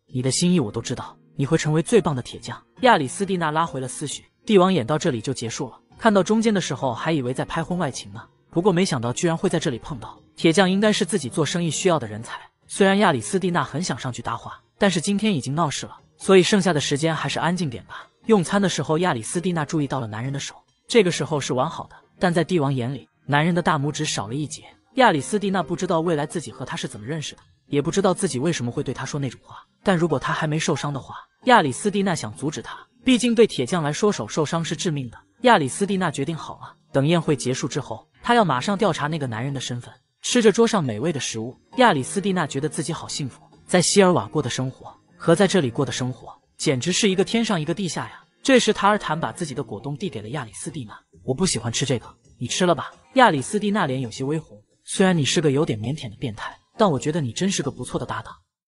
你的心意我都知道，你会成为最棒的铁匠。亚里斯蒂娜拉回了思绪。帝王演到这里就结束了，看到中间的时候还以为在拍婚外情呢，不过没想到居然会在这里碰到。铁匠应该是自己做生意需要的人才。虽然亚里斯蒂娜很想上去搭话，但是今天已经闹事了，所以剩下的时间还是安静点吧。用餐的时候，亚里斯蒂娜注意到了男人的手，这个时候是完好的，但在帝王眼里，男人的大拇指少了一截。亚里斯蒂娜不知道未来自己和他是怎么认识的，也不知道自己为什么会对他说那种话，但如果他还没受伤的话，亚里斯蒂娜想阻止他，毕竟对铁匠来说手受伤是致命的。亚里斯蒂娜决定好了，等宴会结束之后，她要马上调查那个男人的身份。吃着桌上美味的食物，亚里斯蒂娜觉得自己好幸福，在希尔瓦过的生活和在这里过的生活简直是一个天上一个地下呀。这时塔尔坦把自己的果冻递给了亚里斯蒂娜，我不喜欢吃这个，你吃了吧。亚里斯蒂娜脸有些微红，虽然你是个有点腼腆的变态，但我觉得你真是个不错的搭档。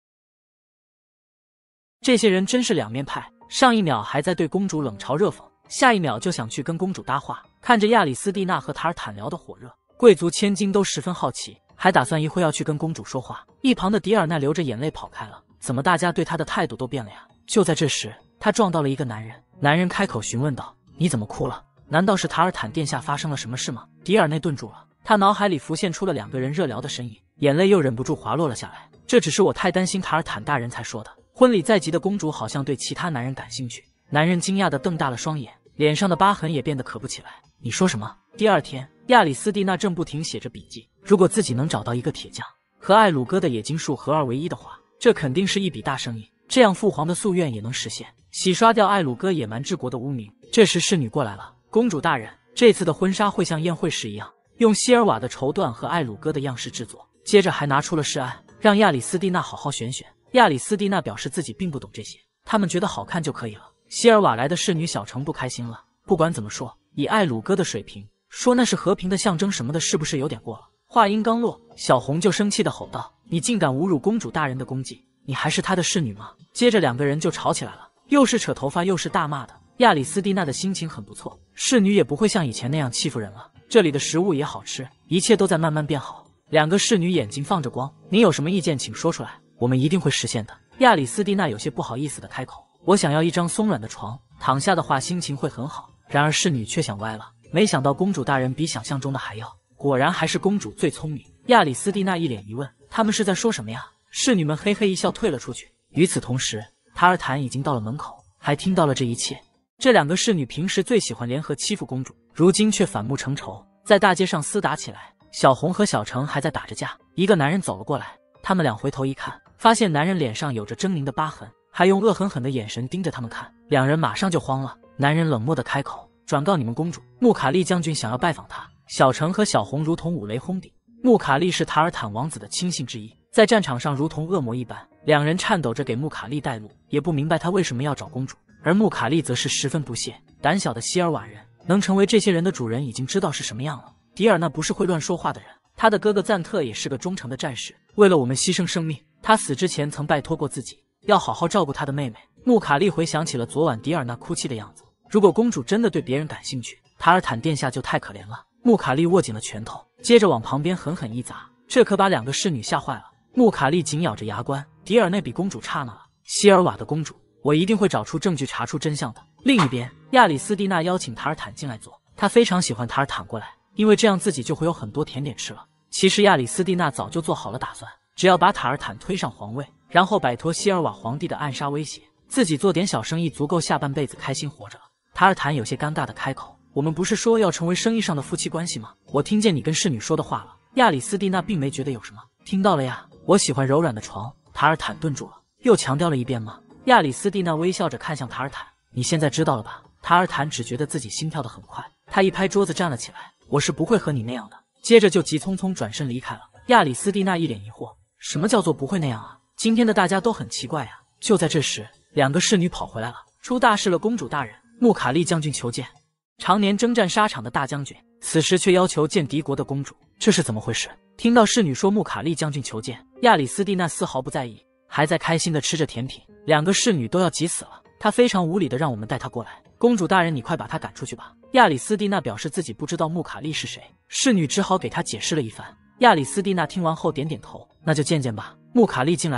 这些人真是两面派，上一秒还在对公主冷嘲热讽，下一秒就想去跟公主搭话。看着亚里斯蒂娜和塔尔坦聊得火热，贵族千金都十分好奇，还打算一会要去跟公主说话。一旁的迪尔奈流着眼泪跑开了，怎么大家对他的态度都变了呀？就在这时，他撞到了一个男人，男人开口询问道：“你怎么哭了？难道是塔尔坦殿下发生了什么事吗？”迪尔奈顿住了，他脑海里浮现出了两个人热聊的身影，眼泪又忍不住滑落了下来。这只是我太担心塔尔坦大人才说的。婚礼在即的公主好像对其他男人感兴趣。男人惊讶地瞪大了双眼，脸上的疤痕也变得可不起来。你说什么？第二天，亚里斯蒂娜正不停写着笔记。如果自己能找到一个铁匠，和艾鲁哥的冶金术合二为一的话，这肯定是一笔大生意。这样父皇的夙愿也能实现，洗刷掉艾鲁哥野蛮治国的污名。这时侍女过来了，公主大人，这次的婚纱会像宴会时一样，用希尔瓦的绸缎和艾鲁哥的样式制作。接着还拿出了示案，让亚里斯蒂娜好好选选。亚里斯蒂娜表示自己并不懂这些，他们觉得好看就可以了。希尔瓦来的侍女小程不开心了，不管怎么说，以艾鲁哥的水平，说那是和平的象征什么的，是不是有点过了？话音刚落，小红就生气地吼道：“你竟敢侮辱公主大人的功绩！你还是她的侍女吗？”接着两个人就吵起来了，又是扯头发又是大骂的。亚里斯蒂娜的心情很不错，侍女也不会像以前那样欺负人了。这里的食物也好吃，一切都在慢慢变好。两个侍女眼睛放着光，您有什么意见请说出来，我们一定会实现的。亚里斯蒂娜有些不好意思地开口：“我想要一张松软的床，躺下的话心情会很好。”然而侍女却想歪了，没想到公主大人比想象中的还要，果然还是公主最聪明。亚里斯蒂娜一脸疑问，他们是在说什么呀？侍女们嘿嘿一笑退了出去。与此同时，塔尔坦已经到了门口，还听到了这一切。这两个侍女平时最喜欢联合欺负公主，如今却反目成仇，在大街上厮打起来。小红和小程还在打着架，一个男人走了过来，他们俩回头一看，发现男人脸上有着狰狞的疤痕，还用恶狠狠的眼神盯着他们看。两人马上就慌了，男人冷漠地开口：“转告你们公主，穆卡利将军想要拜访她。”小程和小红如同五雷轰顶。穆卡利是塔尔坦王子的亲信之一，在战场上如同恶魔一般，两人颤抖着给穆卡利带路，也不明白他为什么要找公主。而穆卡利则是十分不屑，胆小的希尔瓦人能成为这些人的主人，已经知道是什么样了。迪尔那不是会乱说话的人，他的哥哥赞特也是个忠诚的战士，为了我们牺牲生命。他死之前曾拜托过自己，要好好照顾他的妹妹。穆卡利回想起了昨晚迪尔那哭泣的样子，如果公主真的对别人感兴趣，塔尔坦殿下就太可怜了。穆卡利握紧了拳头，接着往旁边狠狠一砸，这可把两个侍女吓坏了。穆卡利紧咬着牙关，迪尔那比公主差呢了，希尔瓦的公主，我一定会找出证据，查出真相的。另一边，亚里斯蒂娜邀请塔尔坦进来坐，她非常喜欢塔尔坦过来，因为这样自己就会有很多甜点吃了。其实亚里斯蒂娜早就做好了打算，只要把塔尔坦推上皇位，然后摆脱希尔瓦皇帝的暗杀威胁，自己做点小生意足够下半辈子开心活着了。塔尔坦有些尴尬地开口：“我们不是说要成为生意上的夫妻关系吗？我听见你跟侍女说的话了。”亚里斯蒂娜并没觉得有什么，听到了呀，我喜欢柔软的床。塔尔坦顿住了，又强调了一遍吗？亚里斯蒂娜微笑着看向塔尔坦：“你现在知道了吧？”塔尔坦只觉得自己心跳得很快，他一拍桌子站了起来：“我是不会和你那样的。”接着就急匆匆转身离开了。亚里斯蒂娜一脸疑惑：“什么叫做不会那样啊？今天的大家都很奇怪啊。”就在这时，两个侍女跑回来了：“出大事了，公主大人，穆卡利将军求见。”常年征战沙场的大将军，此时却要求见敌国的公主，这是怎么回事？听到侍女说穆卡利将军求见，亚里斯蒂娜丝毫不在意，还在开心地吃着甜品。两个侍女都要急死了，她非常无理地让我们带她过来。公主大人，你快把她赶出去吧。亚里斯蒂娜表示自己不知道穆卡利是谁，侍女只好给她解释了一番。亚里斯蒂娜听完后点点头：“那就见见吧。”穆卡利进来后，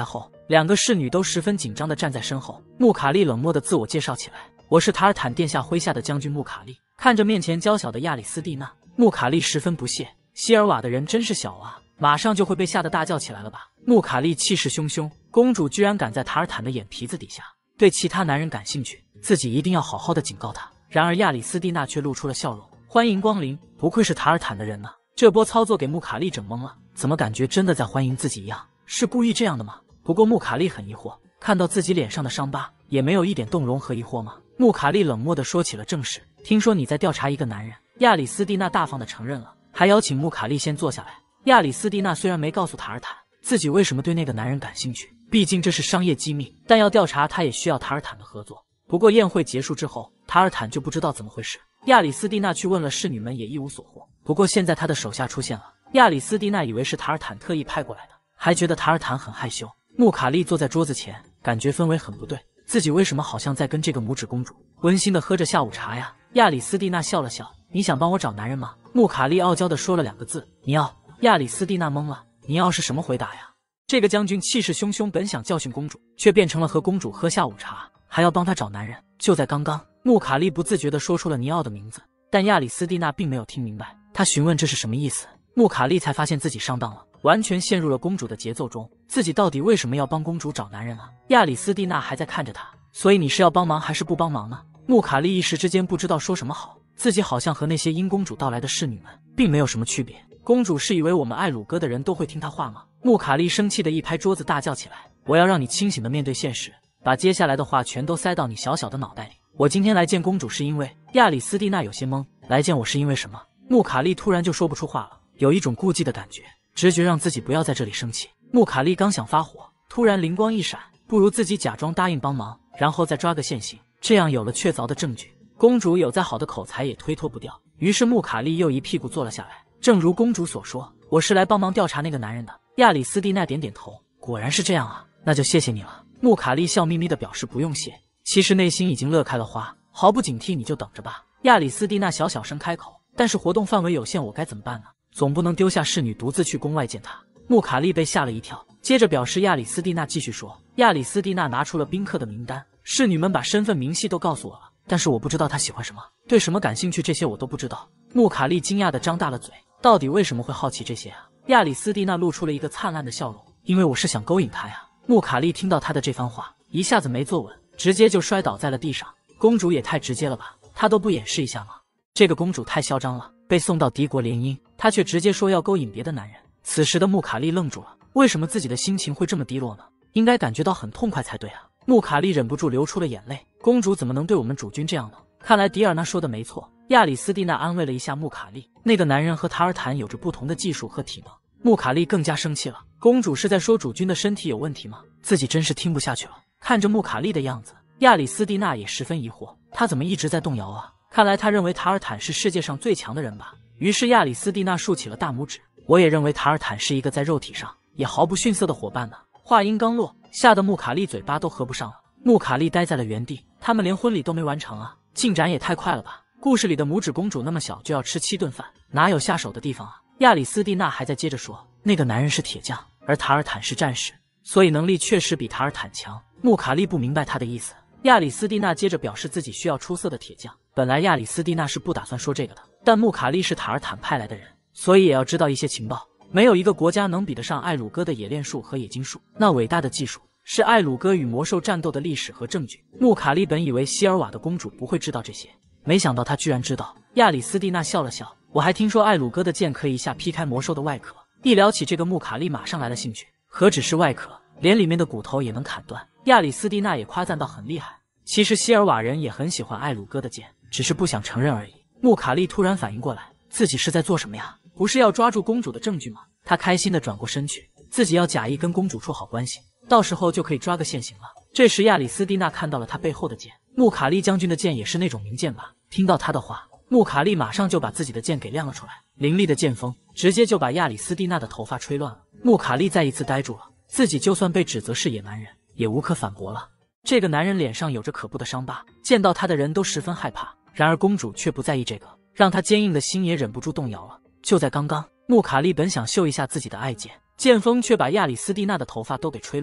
两个侍女都十分紧张地站在身后。穆卡利冷漠地自我介绍起来：“我是塔尔坦殿下麾下的将军穆卡利。”看着面前娇小的亚里斯蒂娜，穆卡利十分不屑：“希尔瓦的人真是小啊，马上就会被吓得大叫起来了吧？”穆卡利气势汹汹，公主居然敢在塔尔坦的眼皮子底下对其他男人感兴趣，自己一定要好好的警告她。然而亚里斯蒂娜却露出了笑容：“欢迎光临，不愧是塔尔坦的人呢。”这波操作给穆卡利整懵了，怎么感觉真的在欢迎自己一样？是故意这样的吗？不过穆卡利很疑惑，看到自己脸上的伤疤，也没有一点动容和疑惑吗？穆卡利冷漠地说起了正事：“听说你在调查一个男人。”亚里斯蒂娜大方地承认了，还邀请穆卡利先坐下来。亚里斯蒂娜虽然没告诉塔尔坦自己为什么对那个男人感兴趣，毕竟这是商业机密，但要调查他也需要塔尔坦的合作。不过宴会结束之后，塔尔坦就不知道怎么回事，亚里斯蒂娜去问了侍女们，也一无所获。不过现在他的手下出现了，亚里斯蒂娜以为是塔尔坦特意派过来的，还觉得塔尔坦很害羞。穆卡利坐在桌子前，感觉氛围很不对，自己为什么好像在跟这个拇指公主温馨的喝着下午茶呀？亚里斯蒂娜笑了笑：“你想帮我找男人吗？”穆卡利傲娇地说了2个字：“你要。”亚里斯蒂娜懵了：“你要是什么回答呀？”这个将军气势汹汹，本想教训公主，却变成了和公主喝下午茶，还要帮她找男人。就在刚刚，穆卡利不自觉地说出了尼奥的名字，但亚里斯蒂娜并没有听明白，她询问这是什么意思。穆卡利才发现自己上当了，完全陷入了公主的节奏中。自己到底为什么要帮公主找男人啊？亚里斯蒂娜还在看着他，所以你是要帮忙还是不帮忙呢？穆卡利一时之间不知道说什么好，自己好像和那些因公主到来的侍女们并没有什么区别。公主是以为我们艾鲁哥的人都会听她话吗？穆卡利生气地一拍桌子大叫起来：“我要让你清醒地面对现实，把接下来的话全都塞到你小小的脑袋里。我今天来见公主是因为……”亚里斯蒂娜有些懵，来见我是因为什么？穆卡利突然就说不出话了，有一种顾忌的感觉，直觉让自己不要在这里生气。穆卡利刚想发火，突然灵光一闪，不如自己假装答应帮忙，然后再抓个现行，这样有了确凿的证据，公主有再好的口才也推脱不掉。于是穆卡利又一屁股坐了下来。正如公主所说，我是来帮忙调查那个男人的。亚里斯蒂娜点点头，果然是这样啊，那就谢谢你了。穆卡利笑眯眯地表示不用谢，其实内心已经乐开了花，毫不警惕，你就等着吧。亚里斯蒂娜小声开口，但是活动范围有限，我该怎么办呢？总不能丢下侍女独自去宫外见他。穆卡利被吓了一跳，接着表示亚里斯蒂娜继续说。亚里斯蒂娜拿出了宾客的名单，侍女们把身份明细都告诉我了，但是我不知道他喜欢什么，对什么感兴趣，这些我都不知道。穆卡利惊讶地张大了嘴，到底为什么会好奇这些啊？亚里斯蒂娜露出了一个灿烂的笑容，因为我是想勾引他呀。穆卡利听到他的这番话，一下子没坐稳，直接就摔倒在了地上。公主也太直接了吧，她都不掩饰一下吗？这个公主太嚣张了，被送到敌国联姻，她却直接说要勾引别的男人。此时的穆卡利愣住了，为什么自己的心情会这么低落呢？应该感觉到很痛快才对啊。穆卡利忍不住流出了眼泪，公主怎么能对我们主君这样呢？看来迪尔娜说的没错。亚里斯蒂娜安慰了一下穆卡利，那个男人和塔尔坦有着不同的技术和体能。穆卡利更加生气了，公主是在说主君的身体有问题吗？自己真是听不下去了。看着穆卡利的样子，亚里斯蒂娜也十分疑惑，他怎么一直在动摇啊？看来他认为塔尔坦是世界上最强的人吧。于是亚里斯蒂娜竖起了大拇指，我也认为塔尔坦是一个在肉体上也毫不逊色的伙伴呢。话音刚落，吓得穆卡利嘴巴都合不上了。穆卡利呆在了原地，他们连婚礼都没完成啊，进展也太快了吧。故事里的拇指公主那么小就要吃7顿饭，哪有下手的地方啊？亚里斯蒂娜还在接着说，那个男人是铁匠，而塔尔坦是战士，所以能力确实比塔尔坦强。穆卡利不明白他的意思。亚里斯蒂娜接着表示自己需要出色的铁匠。本来亚里斯蒂娜是不打算说这个的，但穆卡利是塔尔坦派来的人，所以也要知道一些情报。没有一个国家能比得上艾鲁哥的冶炼术和冶金术，那伟大的技术是艾鲁哥与魔兽战斗的历史和证据。穆卡利本以为希尔瓦的公主不会知道这些，没想到她居然知道。亚里斯蒂娜笑了笑，我还听说艾鲁哥的剑可以一下劈开魔兽的外壳。一聊起这个，穆卡利马上来了兴趣，何止是外壳，连里面的骨头也能砍断。亚里斯蒂娜也夸赞到很厉害。其实希尔瓦人也很喜欢艾鲁哥的剑，只是不想承认而已。穆卡利突然反应过来，自己是在做什么呀？不是要抓住公主的证据吗？他开心地转过身去，自己要假意跟公主处好关系，到时候就可以抓个现行了。这时亚里斯蒂娜看到了他背后的剑，穆卡利将军的剑也是那种名剑吧？听到他的话，穆卡利马上就把自己的剑给亮了出来，凌厉的剑锋直接就把亚里斯蒂娜的头发吹乱了。穆卡利再一次呆住了，自己就算被指责是野蛮人，也无可反驳了。这个男人脸上有着可怖的伤疤，见到他的人都十分害怕，然而公主却不在意这个，让他坚硬的心也忍不住动摇了。就在刚刚，穆卡利本想秀一下自己的爱剑，剑锋却把亚里斯蒂娜的头发都给吹乱了。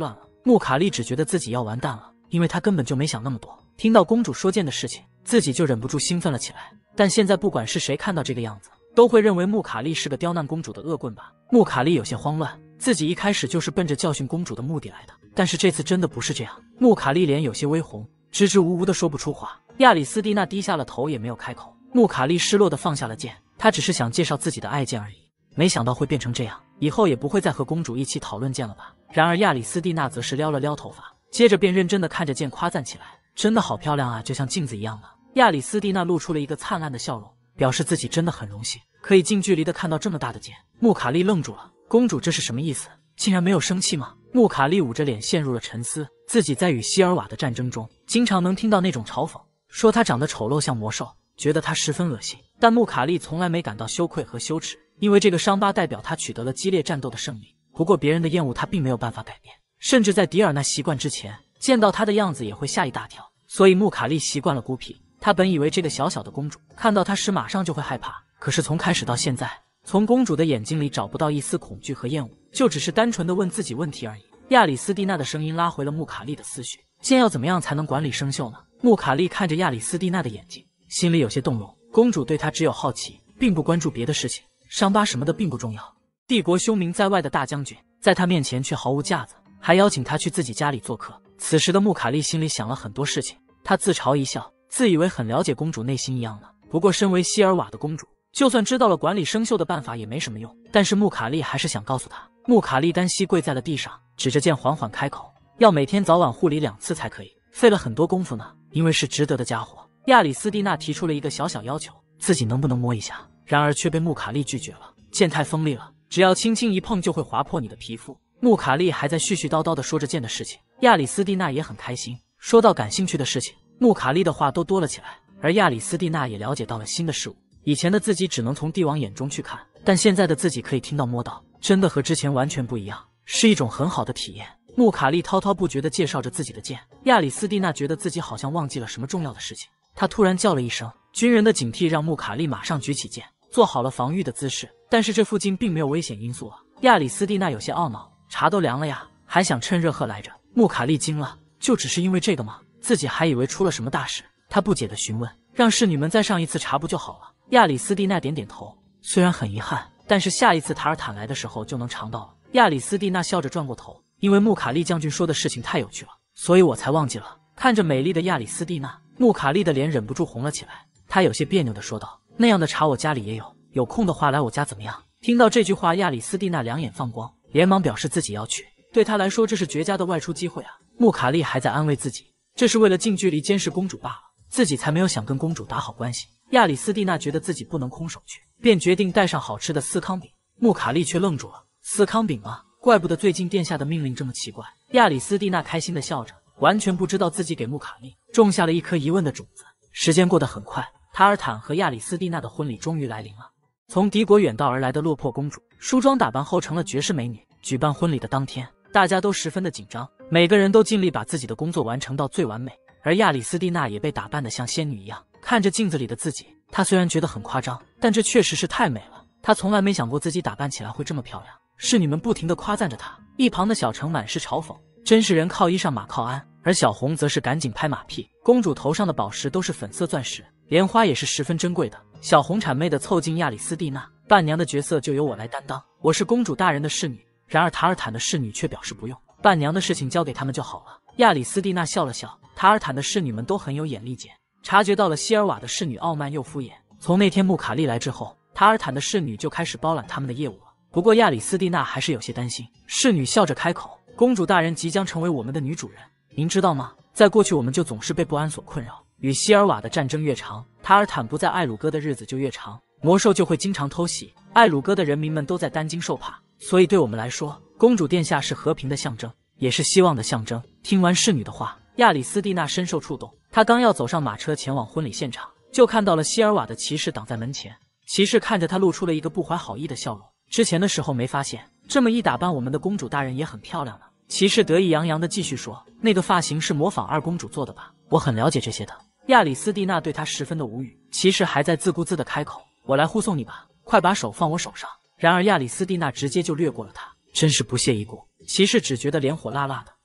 穆卡利只觉得自己要完蛋了，因为他根本就没想那么多。听到公主说件的事情，自己就忍不住兴奋了起来。但现在不管是谁看到这个样子，都会认为穆卡利是个刁难公主的恶棍吧。穆卡利有些慌乱，自己一开始就是奔着教训公主的目的来的，但是这次真的不是这样。穆卡利脸有些微红，支支吾吾的说不出话。亚里斯蒂娜低下了头，也没有开口。穆卡利失落的放下了剑，他只是想介绍自己的爱剑而已，没想到会变成这样，以后也不会再和公主一起讨论剑了吧。然而亚里斯蒂娜则是撩了撩头发，接着便认真的看着剑夸赞起来，真的好漂亮啊，就像镜子一样的。亚里斯蒂娜露出了一个灿烂的笑容，表示自己真的很荣幸，可以近距离的看到这么大的剑。穆卡利愣住了，公主这是什么意思？竟然没有生气吗？穆卡利捂着脸陷入了沉思，自己在与希尔瓦的战争中，经常能听到那种嘲讽，说他长得丑陋像魔兽，觉得他十分恶心。但穆卡利从来没感到羞愧和羞耻，因为这个伤疤代表他取得了激烈战斗的胜利。不过别人的厌恶他并没有办法改变，甚至在迪尔纳习惯之前，见到他的样子也会吓一大跳。所以穆卡利习惯了孤僻，他本以为这个小小的公主看到他时马上就会害怕，可是从开始到现在，从公主的眼睛里找不到一丝恐惧和厌恶，就只是单纯的问自己问题而已。亚里斯蒂娜的声音拉回了穆卡利的思绪，剑要怎么样才能管理生锈呢？穆卡利看着亚里斯蒂娜的眼睛，心里有些动容。公主对他只有好奇，并不关注别的事情，伤疤什么的并不重要。帝国凶名在外的大将军，在他面前却毫无架子，还邀请他去自己家里做客。此时的穆卡利心里想了很多事情，他自嘲一笑，自以为很了解公主内心一样的。不过身为希尔瓦的公主，就算知道了管理生锈的办法也没什么用。但是穆卡利还是想告诉他。穆卡利单膝跪在了地上，指着剑缓缓开口，要每天早晚护理2次才可以，费了很多功夫呢，因为是值得的家伙。亚里斯蒂娜提出了一个小小要求，自己能不能摸一下，然而却被穆卡利拒绝了。剑太锋利了，只要轻轻一碰就会划破你的皮肤。穆卡利还在絮絮叨叨地说着剑的事情，亚里斯蒂娜也很开心。说到感兴趣的事情，穆卡利的话都多了起来，而亚里斯蒂娜也了解到了新的事物。以前的自己只能从帝王眼中去看，但现在的自己可以听到摸到，真的和之前完全不一样，是一种很好的体验。穆卡利滔滔不绝地介绍着自己的剑，亚里斯蒂娜觉得自己好像忘记了什么重要的事情，她突然叫了一声。军人的警惕让穆卡利马上举起剑，做好了防御的姿势，但是这附近并没有危险因素啊。亚里斯蒂娜有些懊恼，茶都凉了呀，还想趁热喝来着。穆卡利惊了，就只是因为这个吗？自己还以为出了什么大事。他不解地询问，让侍女们再上一次茶不就好了？亚里斯蒂娜点点头，虽然很遗憾，但是下一次塔尔坦来的时候就能尝到了。亚里斯蒂娜笑着转过头，因为穆卡利将军说的事情太有趣了，所以我才忘记了。看着美丽的亚里斯蒂娜，穆卡利的脸忍不住红了起来，他有些别扭地说道，那样的茶我家里也有，有空的话来我家怎么样？听到这句话，亚里斯蒂娜两眼放光，连忙表示自己要去，对他来说这是绝佳的外出机会啊。穆卡利还在安慰自己，这是为了近距离监视公主罢了，自己才没有想跟公主打好关系。亚里斯蒂娜觉得自己不能空手去，便决定带上好吃的司康饼。穆卡利却愣住了，司康饼吗？怪不得最近殿下的命令这么奇怪。亚里斯蒂娜开心地笑着，完全不知道自己给穆卡利种下了一颗疑问的种子。时间过得很快，塔尔坦和亚里斯蒂娜的婚礼终于来临了。从敌国远道而来的落魄公主，梳妆打扮后成了绝世美女。举办婚礼的当天，大家都十分的紧张，每个人都尽力把自己的工作完成到最完美。而亚里斯蒂娜也被打扮得像仙女一样，看着镜子里的自己，她虽然觉得很夸张，但这确实是太美了。她从来没想过自己打扮起来会这么漂亮。侍女们不停地夸赞着她，一旁的小城满是嘲讽，真是人靠衣上马靠鞍。而小红则是赶紧拍马屁，公主头上的宝石都是粉色钻石，莲花也是十分珍贵的。小红谄媚地凑近亚里斯蒂娜，伴娘的角色就由我来担当，我是公主大人的侍女。然而塔尔坦的侍女却表示不用，伴娘的事情交给他们就好了。亚里斯蒂娜笑了笑，塔尔坦的侍女们都很有眼力见，察觉到了希尔瓦的侍女傲慢又敷衍。从那天穆卡利来之后，塔尔坦的侍女就开始包揽他们的业务了。不过亚里斯蒂娜还是有些担心。侍女笑着开口，公主大人即将成为我们的女主人，您知道吗？在过去我们就总是被不安所困扰，与希尔瓦的战争越长，塔尔坦不在艾鲁哥的日子就越长，魔兽就会经常偷袭，艾鲁哥的人民们都在担惊受怕。所以对我们来说，公主殿下是和平的象征，也是希望的象征。听完侍女的话，亚里斯蒂娜深受触动，她刚要走上马车前往婚礼现场，就看到了希尔瓦的骑士挡在门前。骑士看着她，露出了一个不怀好意的笑容。之前的时候没发现，这么一打扮，我们的公主大人也很漂亮呢。骑士得意洋洋地继续说，那个发型是模仿二公主做的吧？我很了解这些的。亚里斯蒂娜对他十分的无语，骑士还在自顾自地开口，我来护送你吧，快把手放我手上。然而亚里斯蒂娜直接就略过了他，真是不屑一顾。骑士只觉得脸火辣辣的，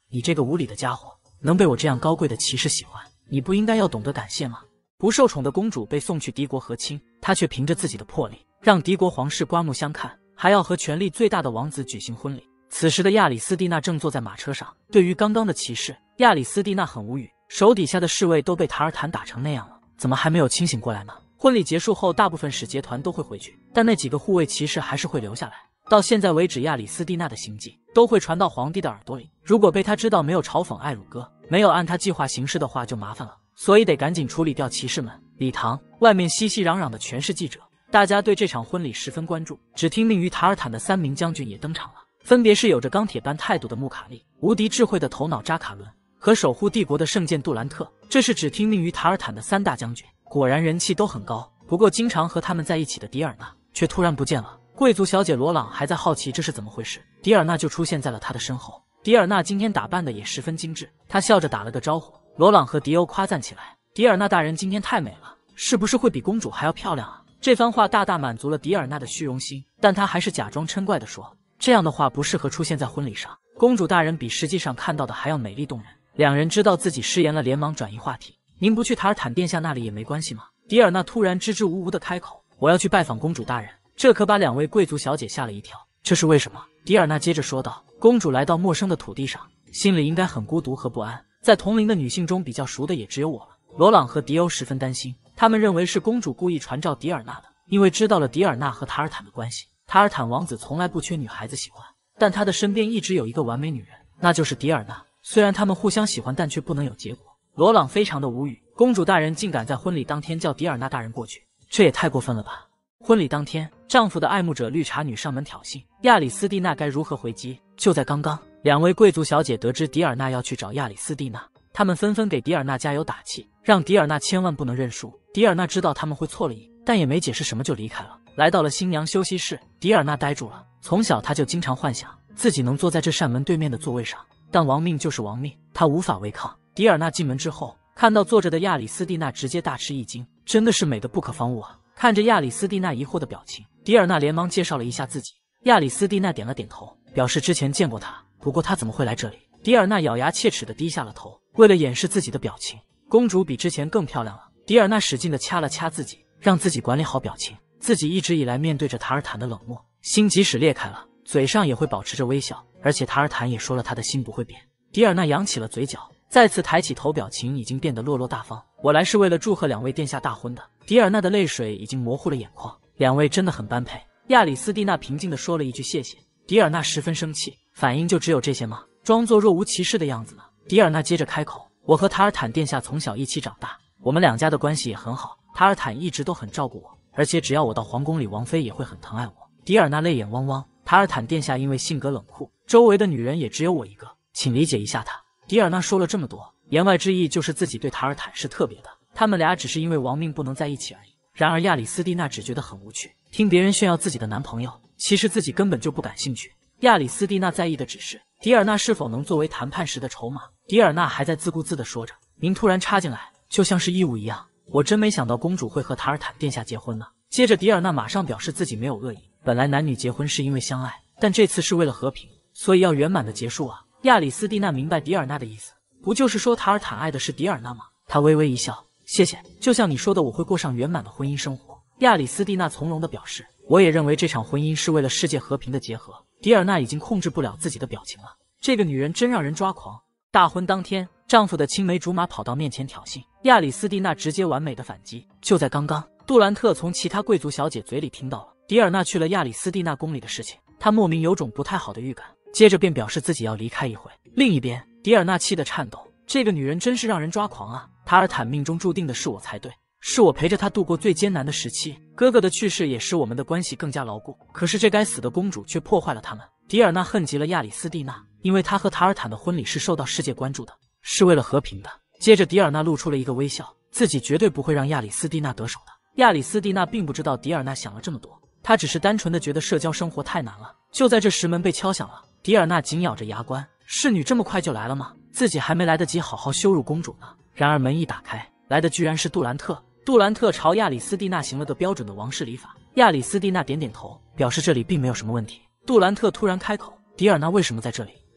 你这个无礼的家伙，能被我这样高贵的骑士喜欢，你不应该要懂得感谢吗？”不受宠的公主被送去敌国和亲，她却凭着自己的魄力，让敌国皇室刮目相看，还要和权力最大的王子举行婚礼。此时的亚里斯蒂娜正坐在马车上，对于刚刚的骑士，亚里斯蒂娜很无语，手底下的侍卫都被塔尔坦打成那样了，怎么还没有清醒过来呢？婚礼结束后，大部分使节团都会回去，但那几个护卫骑士还是会留下来。到现在为止，亚里斯蒂娜的行迹都会传到皇帝的耳朵里，如果被他知道没有嘲讽艾鲁哥，没有按他计划行事的话，就麻烦了。所以得赶紧处理掉骑士们。礼堂外面熙熙攘攘的全是记者，大家对这场婚礼十分关注。只听命于塔尔坦的3名将军也登场了，分别是有着钢铁般态度的穆卡利、无敌智慧的头脑扎卡伦和守护帝国的圣剑杜兰特。这是只听命于塔尔坦的3大将军，果然人气都很高。不过经常和他们在一起的迪尔纳却突然不见了。贵族小姐罗朗还在好奇这是怎么回事，迪尔纳就出现在了他的身后。迪尔纳今天打扮的也十分精致，他笑着打了个招呼。罗朗和迪欧夸赞起来：“迪尔纳大人今天太美了，是不是会比公主还要漂亮啊？”这番话大大满足了迪尔纳的虚荣心，但他还是假装嗔怪地说：“这样的话不适合出现在婚礼上，公主大人比实际上看到的还要美丽动人。”两人知道自己失言了，连忙转移话题：“您不去塔尔坦殿下那里也没关系吗？”迪尔纳突然支支吾吾地开口：“我要去拜访公主大人。”这可把2位贵族小姐吓了一跳。这是为什么？迪尔纳接着说道：“公主来到陌生的土地上，心里应该很孤独和不安。在同龄的女性中比较熟的也只有我了。”罗朗和迪欧十分担心，他们认为是公主故意传召迪尔纳的，因为知道了迪尔纳和塔尔坦的关系。塔尔坦王子从来不缺女孩子喜欢，但他的身边一直有一个完美女人，那就是迪尔纳。虽然他们互相喜欢，但却不能有结果。罗朗非常的无语，公主大人竟敢在婚礼当天叫迪尔纳大人过去，这也太过分了吧。婚礼当天，丈夫的爱慕者绿茶女上门挑衅，亚里斯蒂娜该如何回击？就在刚刚，2位贵族小姐得知迪尔纳要去找亚里斯蒂娜，她们纷纷给迪尔纳加油打气，让迪尔纳千万不能认输。迪尔纳知道他们会错了意，但也没解释什么就离开了。来到了新娘休息室，迪尔纳呆住了。从小他就经常幻想自己能坐在这扇门对面的座位上，但亡命就是亡命，他无法违抗。迪尔纳进门之后，看到坐着的亚里斯蒂娜，直接大吃一惊，真的是美得不可方物啊！看着亚里斯蒂娜疑惑的表情，迪尔纳连忙介绍了一下自己。亚里斯蒂娜点了点头，表示之前见过他，不过他怎么会来这里？迪尔纳咬牙切齿地低下了头，为了掩饰自己的表情。公主比之前更漂亮了。迪尔纳使劲地掐了掐自己，让自己管理好表情。自己一直以来面对着塔尔坦的冷漠，心即使裂开了，嘴上也会保持着微笑，而且塔尔坦也说了他的心不会变。迪尔纳扬起了嘴角，再次抬起头，表情已经变得落落大方。我来是为了祝贺2位殿下大婚的。迪尔纳的泪水已经模糊了眼眶，2位真的很般配。亚里斯蒂娜平静地说了一句谢谢。迪尔纳十分生气，反应就只有这些吗？装作若无其事的样子呢？迪尔纳接着开口：“我和塔尔坦殿下从小一起长大，我们2家的关系也很好。塔尔坦一直都很照顾我，而且只要我到皇宫里，王妃也会很疼爱我。”迪尔纳泪眼汪汪。塔尔坦殿下因为性格冷酷，周围的女人也只有我一个，请理解一下他。迪尔纳说了这么多，言外之意就是自己对塔尔坦是特别的，他们俩只是因为亡命不能在一起而已。然而亚里斯蒂娜只觉得很无趣，听别人炫耀自己的男朋友，其实自己根本就不感兴趣。亚里斯蒂娜在意的只是迪尔纳是否能作为谈判时的筹码。迪尔纳还在自顾自地说着，您突然插进来，就像是义务一样。我真没想到公主会和塔尔坦殿下结婚呢。接着迪尔纳马上表示自己没有恶意，本来男女结婚是因为相爱，但这次是为了和平，所以要圆满的结束啊。亚里斯蒂娜明白迪尔纳的意思，不就是说塔尔坦爱的是迪尔纳吗？她微微一笑，谢谢，就像你说的，我会过上圆满的婚姻生活。亚里斯蒂娜从容地表示，我也认为这场婚姻是为了世界和平的结合。迪尔纳已经控制不了自己的表情了，这个女人真让人抓狂。大婚当天，丈夫的青梅竹马跑到面前挑衅，亚里斯蒂娜直接完美的反击。就在刚刚，杜兰特从其他贵族小姐嘴里听到了迪尔纳去了亚里斯蒂娜宫里的事情，他莫名有种不太好的预感，接着便表示自己要离开一会。另一边，迪尔纳气得颤抖，这个女人真是让人抓狂啊！塔尔坦命中注定的是我才对，是我陪着他度过最艰难的时期，哥哥的去世也使我们的关系更加牢固。可是这该死的公主却破坏了他们。迪尔纳恨极了亚里斯蒂娜，因为他和塔尔坦的婚礼是受到世界关注的，是为了和平的。接着迪尔纳露出了一个微笑，自己绝对不会让亚里斯蒂娜得手的。亚里斯蒂娜并不知道迪尔纳想了这么多，她只是单纯的觉得社交生活太难了。就在这时，门被敲响了，迪尔纳紧咬着牙关，侍女这么快就来了吗？自己还没来得及好好羞辱公主呢。然而门一打开，来的居然是杜兰特。杜兰特朝亚里斯蒂娜行了个标准的王室礼法，亚里斯蒂娜点点头，表示这里并没有什么问题。杜兰特突然开口：“迪尔纳为什么在这里？”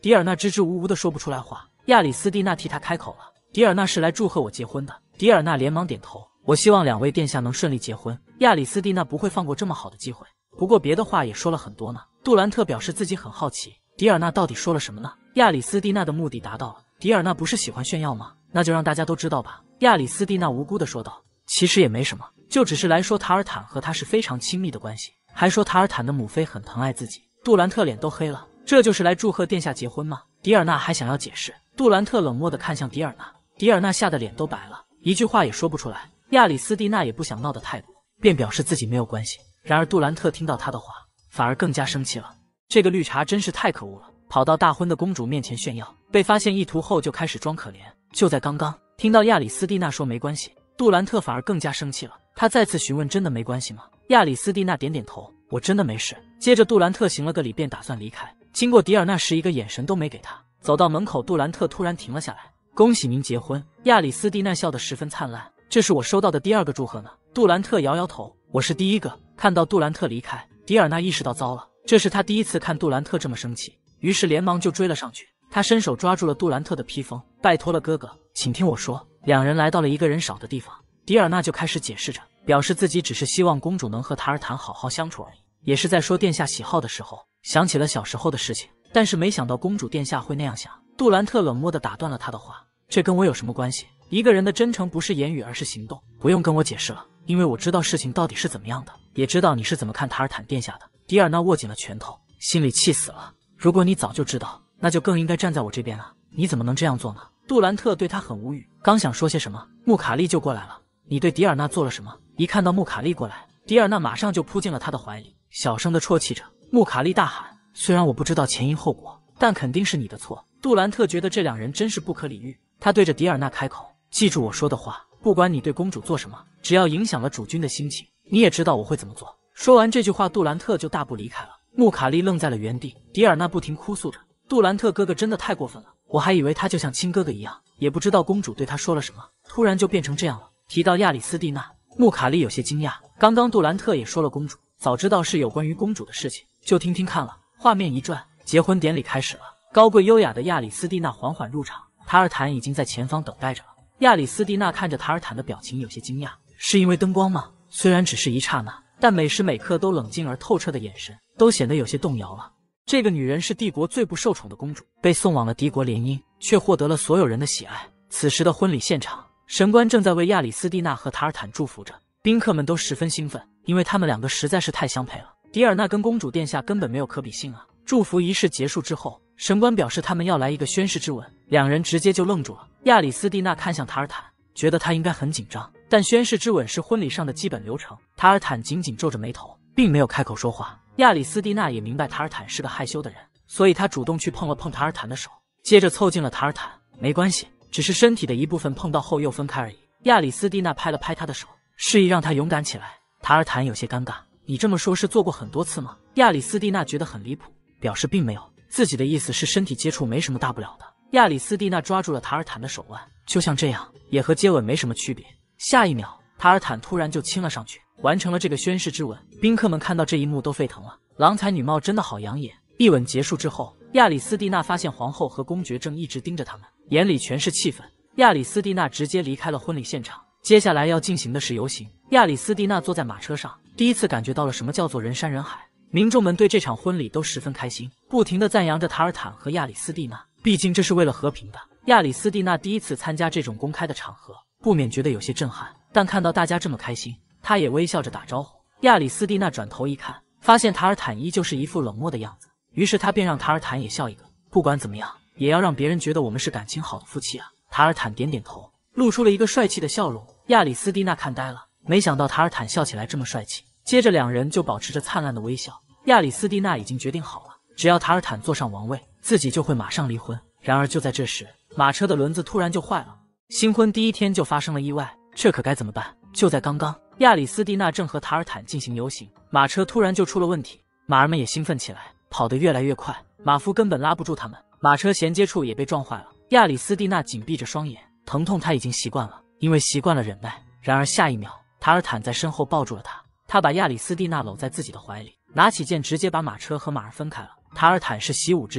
迪尔娜支支吾吾的说不出来话。亚里斯蒂娜替他开口了：“迪尔娜是来祝贺我结婚的。”迪尔娜连忙点头：“我希望两位殿下能顺利结婚。”亚里斯蒂娜不会放过这么好的机会。不过别的话也说了很多呢。杜兰特表示自己很好奇，迪尔娜到底说了什么呢？亚里斯蒂娜的目的达到了。迪尔娜不是喜欢炫耀吗？那就让大家都知道吧。亚里斯蒂娜无辜的说道：“其实也没什么，就只是来说塔尔坦和他是非常亲密的关系，还说塔尔坦的母妃很疼爱自己。”杜兰特脸都黑了，这就是来祝贺殿下结婚吗？迪尔娜还想要解释，杜兰特冷漠的看向迪尔娜，迪尔娜吓得脸都白了，一句话也说不出来。亚里斯蒂娜也不想闹得太多，便表示自己没有关系。然而杜兰特听到他的话，反而更加生气了。这个绿茶真是太可恶了，跑到大婚的公主面前炫耀，被发现意图后就开始装可怜。就在刚刚，听到亚里斯蒂娜说没关系，杜兰特反而更加生气了。他再次询问：“真的没关系吗？”亚里斯蒂娜点点头：“我真的没事。”接着杜兰特行了个礼，便打算离开。经过迪尔娜时，一个眼神都没给他。走到门口，杜兰特突然停了下来：“恭喜您结婚。”亚里斯蒂娜笑得十分灿烂：“这是我收到的第2个祝贺呢。”杜兰特摇摇头：“我是第1个。”看到杜兰特离开，迪尔娜意识到糟了，这是他第一次看杜兰特这么生气，于是连忙就追了上去。他伸手抓住了杜兰特的披风：“拜托了，哥哥，请听我说。”两人来到了一个人少的地方，迪尔娜就开始解释着，表示自己只是希望公主能和塔尔坦好好相处而已，也是在说殿下喜好的时候想起了小时候的事情，但是没想到公主殿下会那样想。杜兰特冷漠地打断了他的话：“这跟我有什么关系？一个人的真诚不是言语，而是行动。不用跟我解释了，因为我知道事情到底是怎么样的，也知道你是怎么看塔尔坦殿下的。”迪尔娜握紧了拳头，心里气死了。如果你早就知道，那就更应该站在我这边了。你怎么能这样做呢？杜兰特对他很无语，刚想说些什么，穆卡利就过来了。你对迪尔娜做了什么？一看到穆卡利过来，迪尔娜马上就扑进了他的怀里，小声的啜泣着。穆卡利大喊：“虽然我不知道前因后果，但肯定是你的错。”杜兰特觉得这两人真是不可理喻，他对着迪尔娜开口：“记住我说的话，不管你对公主做什么，只要影响了主君的心情，你也知道我会怎么做。”说完这句话，杜兰特就大步离开了。穆卡利愣在了原地，迪尔娜不停哭诉着：“杜兰特哥哥真的太过分了，我还以为他就像亲哥哥一样，也不知道公主对他说了什么，突然就变成这样了。”提到亚里斯蒂娜，穆卡利有些惊讶，刚刚杜兰特也说了公主，早知道是有关于公主的事情，就听听看了。画面一转，结婚典礼开始了，高贵优雅的亚里斯蒂娜缓缓入场，塔尔坦已经在前方等待着了。亚里斯蒂娜看着塔尔坦的表情有些惊讶，是因为灯光吗？虽然只是一刹那，但每时每刻都冷静而透彻的眼神，都显得有些动摇了。这个女人是帝国最不受宠的公主，被送往了敌国联姻，却获得了所有人的喜爱。此时的婚礼现场，神官正在为亚里斯蒂娜和塔尔坦祝福着，宾客们都十分兴奋，因为他们两个实在是太相配了。迪尔娜跟公主殿下根本没有可比性啊！祝福仪式结束之后，神官表示他们要来一个宣誓之吻，两人直接就愣住了。亚里斯蒂娜看向塔尔坦，觉得他应该很紧张，但宣誓之吻是婚礼上的基本流程。塔尔坦紧紧皱着眉头，并没有开口说话。亚里斯蒂娜也明白塔尔坦是个害羞的人，所以她主动去碰了碰塔尔坦的手，接着凑近了塔尔坦。没关系，只是身体的一部分碰到后又分开而已。亚里斯蒂娜拍了拍他的手，示意让他勇敢起来。塔尔坦有些尴尬：“你这么说是做过很多次吗？”亚里斯蒂娜觉得很离谱，表示并没有，自己的意思是身体接触没什么大不了的。亚里斯蒂娜抓住了塔尔坦的手腕，就像这样，也和接吻没什么区别。下一秒，塔尔坦突然就亲了上去，完成了这个宣誓之吻。宾客们看到这一幕都沸腾了，郎才女貌真的好养眼。一吻结束之后，亚里斯蒂娜发现皇后和公爵正一直盯着他们，眼里全是气愤。亚里斯蒂娜直接离开了婚礼现场，接下来要进行的是游行。亚里斯蒂娜坐在马车上，第一次感觉到了什么叫做人山人海。民众们对这场婚礼都十分开心，不停地赞扬着塔尔坦和亚里斯蒂娜，毕竟这是为了和平的。亚里斯蒂娜第一次参加这种公开的场合，不免觉得有些震撼，但看到大家这么开心，她也微笑着打招呼。亚里斯蒂娜转头一看，发现塔尔坦依旧是一副冷漠的样子，于是她便让塔尔坦也笑一个，不管怎么样，也要让别人觉得我们是感情好的夫妻啊。塔尔坦点点头，露出了一个帅气的笑容。亚里斯蒂娜看呆了，没想到塔尔坦笑起来这么帅气。接着两人就保持着灿烂的微笑。亚里斯蒂娜已经决定好了，只要塔尔坦坐上王位，自己就会马上离婚。然而就在这时，马车的轮子突然就坏了，新婚第一天就发生了意外，这可该怎么办？就在刚刚，亚里斯蒂娜正和塔尔坦进行游行，马车突然就出了问题，马儿们也兴奋起来，跑得越来越快，马夫根本拉不住他们，马车衔接处也被撞坏了。亚里斯蒂娜紧闭着双眼，疼痛她已经习惯了，因为习惯了忍耐。然而下一秒，塔尔坦在身后抱住了她，他把亚里斯蒂娜搂在自己的怀里，拿起剑直接把马车和马儿分开了。塔尔坦是习武之人，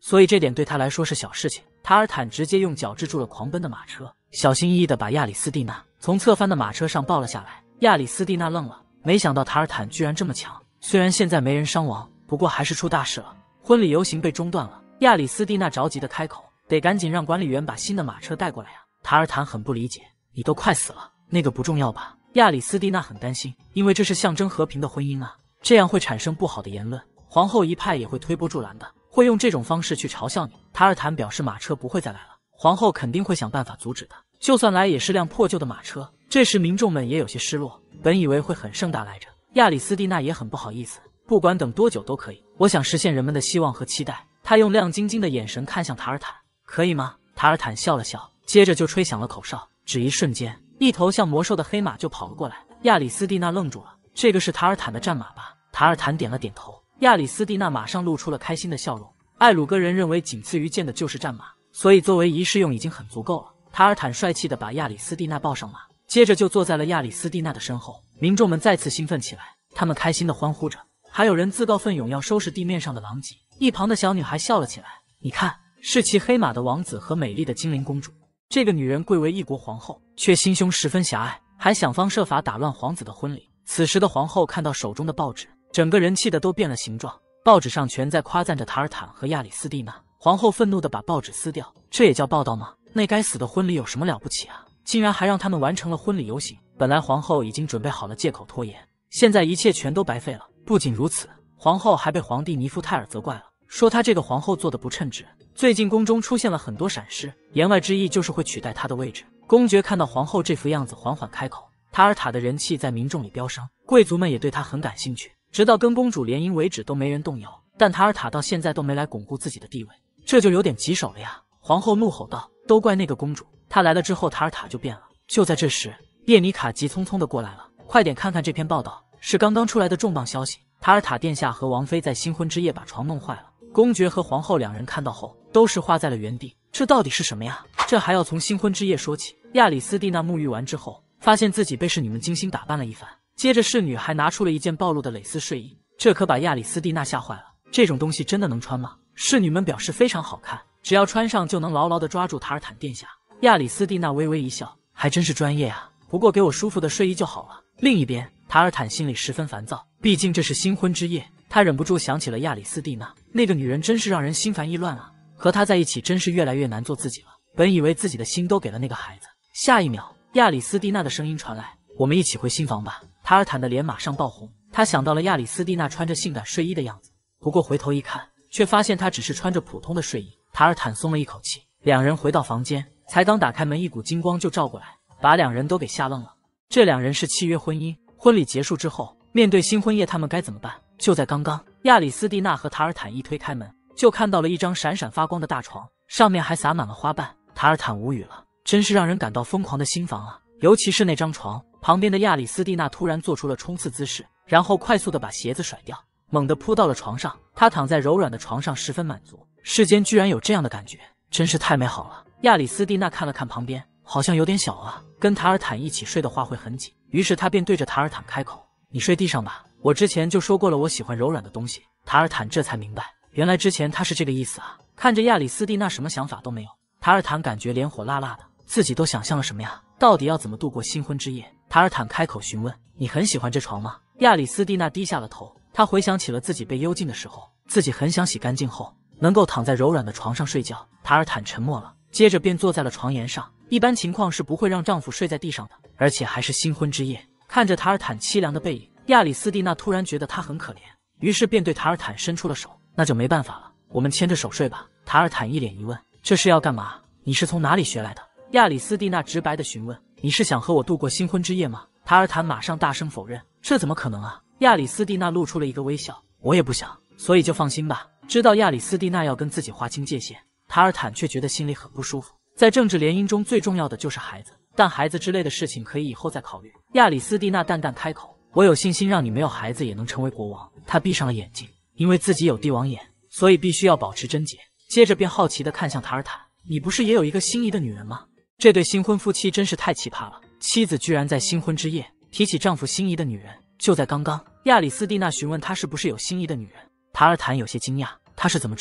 所以这点对他来说是小事情。塔尔坦直接用脚制住了狂奔的马车，小心翼翼地把亚里斯蒂娜从侧翻的马车上抱了下来。亚里斯蒂娜愣了，没想到塔尔坦居然这么强。虽然现在没人伤亡，不过还是出大事了。婚礼游行被中断了，亚里斯蒂娜着急地开口，得赶紧让管理员把新的马车带过来啊。塔尔坦很不理解，你都快死了，那个不重要吧？亚里斯蒂娜很担心，因为这是象征和平的婚姻啊，这样会产生不好的言论，皇后一派也会推波助澜的，会用这种方式去嘲笑你。塔尔坦表示马车不会再来了，皇后肯定会想办法阻止的，就算来也是辆破旧的马车。这时民众们也有些失落，本以为会很盛大来着。亚里斯蒂娜也很不好意思，不管等多久都可以，我想实现人们的希望和期待。她用亮晶晶的眼神看向塔尔坦，可以吗？塔尔坦笑了笑，接着就吹响了口哨，只一瞬间，一头像魔兽的黑马就跑了过来。亚里斯蒂娜愣住了，这个是塔尔坦的战马吧？塔尔坦点了点头。亚里斯蒂娜马上露出了开心的笑容。艾鲁格人认为仅次于剑的就是战马，所以作为仪式用已经很足够了。塔尔坦帅气地把亚里斯蒂娜抱上马，接着就坐在了亚里斯蒂娜的身后。民众们再次兴奋起来，他们开心地欢呼着，还有人自告奋勇要收拾地面上的狼藉。一旁的小女孩笑了起来，你看，是骑黑马的王子和美丽的精灵公主。这个女人贵为一国皇后，却心胸十分狭隘，还想方设法打乱皇子的婚礼。此时的皇后看到手中的报纸，整个人气的都变了形状，报纸上全在夸赞着塔尔坦和亚里斯蒂娜。皇后愤怒地把报纸撕掉，这也叫报道吗？那该死的婚礼有什么了不起啊？竟然还让他们完成了婚礼游行。本来皇后已经准备好了借口拖延，现在一切全都白费了。不仅如此，皇后还被皇帝尼夫泰尔责怪了，说她这个皇后做得不称职。最近宫中出现了很多闪失，言外之意就是会取代她的位置。公爵看到皇后这副样子，缓缓开口。塔尔塔的人气在民众里飙升，贵族们也对他很感兴趣，直到跟公主联姻为止都没人动摇。但塔尔塔到现在都没来巩固自己的地位，这就有点棘手了呀。皇后怒吼道，都怪那个公主，她来了之后塔尔塔就变了。就在这时，叶妮卡急匆匆地过来了，快点看看这篇报道，是刚刚出来的重磅消息，塔尔塔殿下和王妃在新婚之夜把床弄坏了。公爵和皇后两人看到后都是化在了原地，这到底是什么呀？这还要从新婚之夜说起。亚里斯蒂娜沐浴完之后，发现自己被侍女们精心打扮了一番，接着侍女还拿出了一件暴露的蕾丝睡衣，这可把亚里斯蒂娜吓坏了。这种东西真的能穿吗？侍女们表示非常好看，只要穿上就能牢牢地抓住塔尔坦殿下。亚里斯蒂娜微微一笑，还真是专业啊，不过给我舒服的睡衣就好了。另一边，塔尔坦心里十分烦躁，毕竟这是新婚之夜，他忍不住想起了亚里斯蒂娜，那个女人真是让人心烦意乱啊，和她在一起真是越来越难做自己了。本以为自己的心都给了那个孩子，下一秒，亚里斯蒂娜的声音传来，我们一起回新房吧。塔尔坦的脸马上爆红，他想到了亚里斯蒂娜穿着性感睡衣的样子，不过回头一看，却发现她只是穿着普通的睡衣。塔尔坦松了一口气，两人回到房间，才刚打开门，一股金光就照过来，把两人都给吓愣了。这两人是契约婚姻，婚礼结束之后，面对新婚夜他们该怎么办？就在刚刚，亚里斯蒂娜和塔尔坦一推开门，就看到了一张闪闪发光的大床，上面还洒满了花瓣。塔尔坦无语了，真是让人感到疯狂的新房啊！尤其是那张床旁边的亚里斯蒂娜突然做出了冲刺姿势，然后快速地把鞋子甩掉，猛地扑到了床上。她躺在柔软的床上，十分满足，世间居然有这样的感觉，真是太美好了。亚里斯蒂娜看了看旁边，好像有点小啊，跟塔尔坦一起睡的话会很紧，于是她便对着塔尔坦开口，你睡地上吧，我之前就说过了，我喜欢柔软的东西。塔尔坦这才明白，原来之前他是这个意思啊。看着亚里斯蒂娜什么想法都没有，塔尔坦感觉脸火辣辣的，自己都想象了什么呀？到底要怎么度过新婚之夜？塔尔坦开口询问，你很喜欢这床吗？亚里斯蒂娜低下了头，她回想起了自己被幽禁的时候，自己很想洗干净后能够躺在柔软的床上睡觉。塔尔坦沉默了，接着便坐在了床沿上，一般情况是不会让丈夫睡在地上的，而且还是新婚之夜。看着塔尔坦凄凉的背影，亚里斯蒂娜突然觉得他很可怜，于是便对塔尔坦伸出了手，那就没办法了，我们牵着手睡吧。塔尔坦一脸疑问，这是要干嘛？你是从哪里学来的？亚里斯蒂娜直白地询问，你是想和我度过新婚之夜吗？塔尔坦马上大声否认，这怎么可能啊？亚里斯蒂娜露出了一个微笑，我也不想，所以就放心吧。知道亚里斯蒂娜要跟自己划清界限，塔尔坦却觉得心里很不舒服。在政治联姻中最重要的就是孩子，但孩子之类的事情可以以后再考虑。亚里斯蒂娜淡淡开口，我有信心让你没有孩子也能成为国王。她闭上了眼睛，因为自己有帝王眼，所以必须要保持贞洁。接着便好奇地看向塔尔坦，你不是也有一个心仪的女人吗？这对新婚夫妻真是太奇葩了，妻子居然在新婚之夜提起丈夫心仪的女人。就在刚刚，亚里斯蒂娜询问他是不是有心仪的女人，塔尔坦有些惊讶，他是怎么知道的？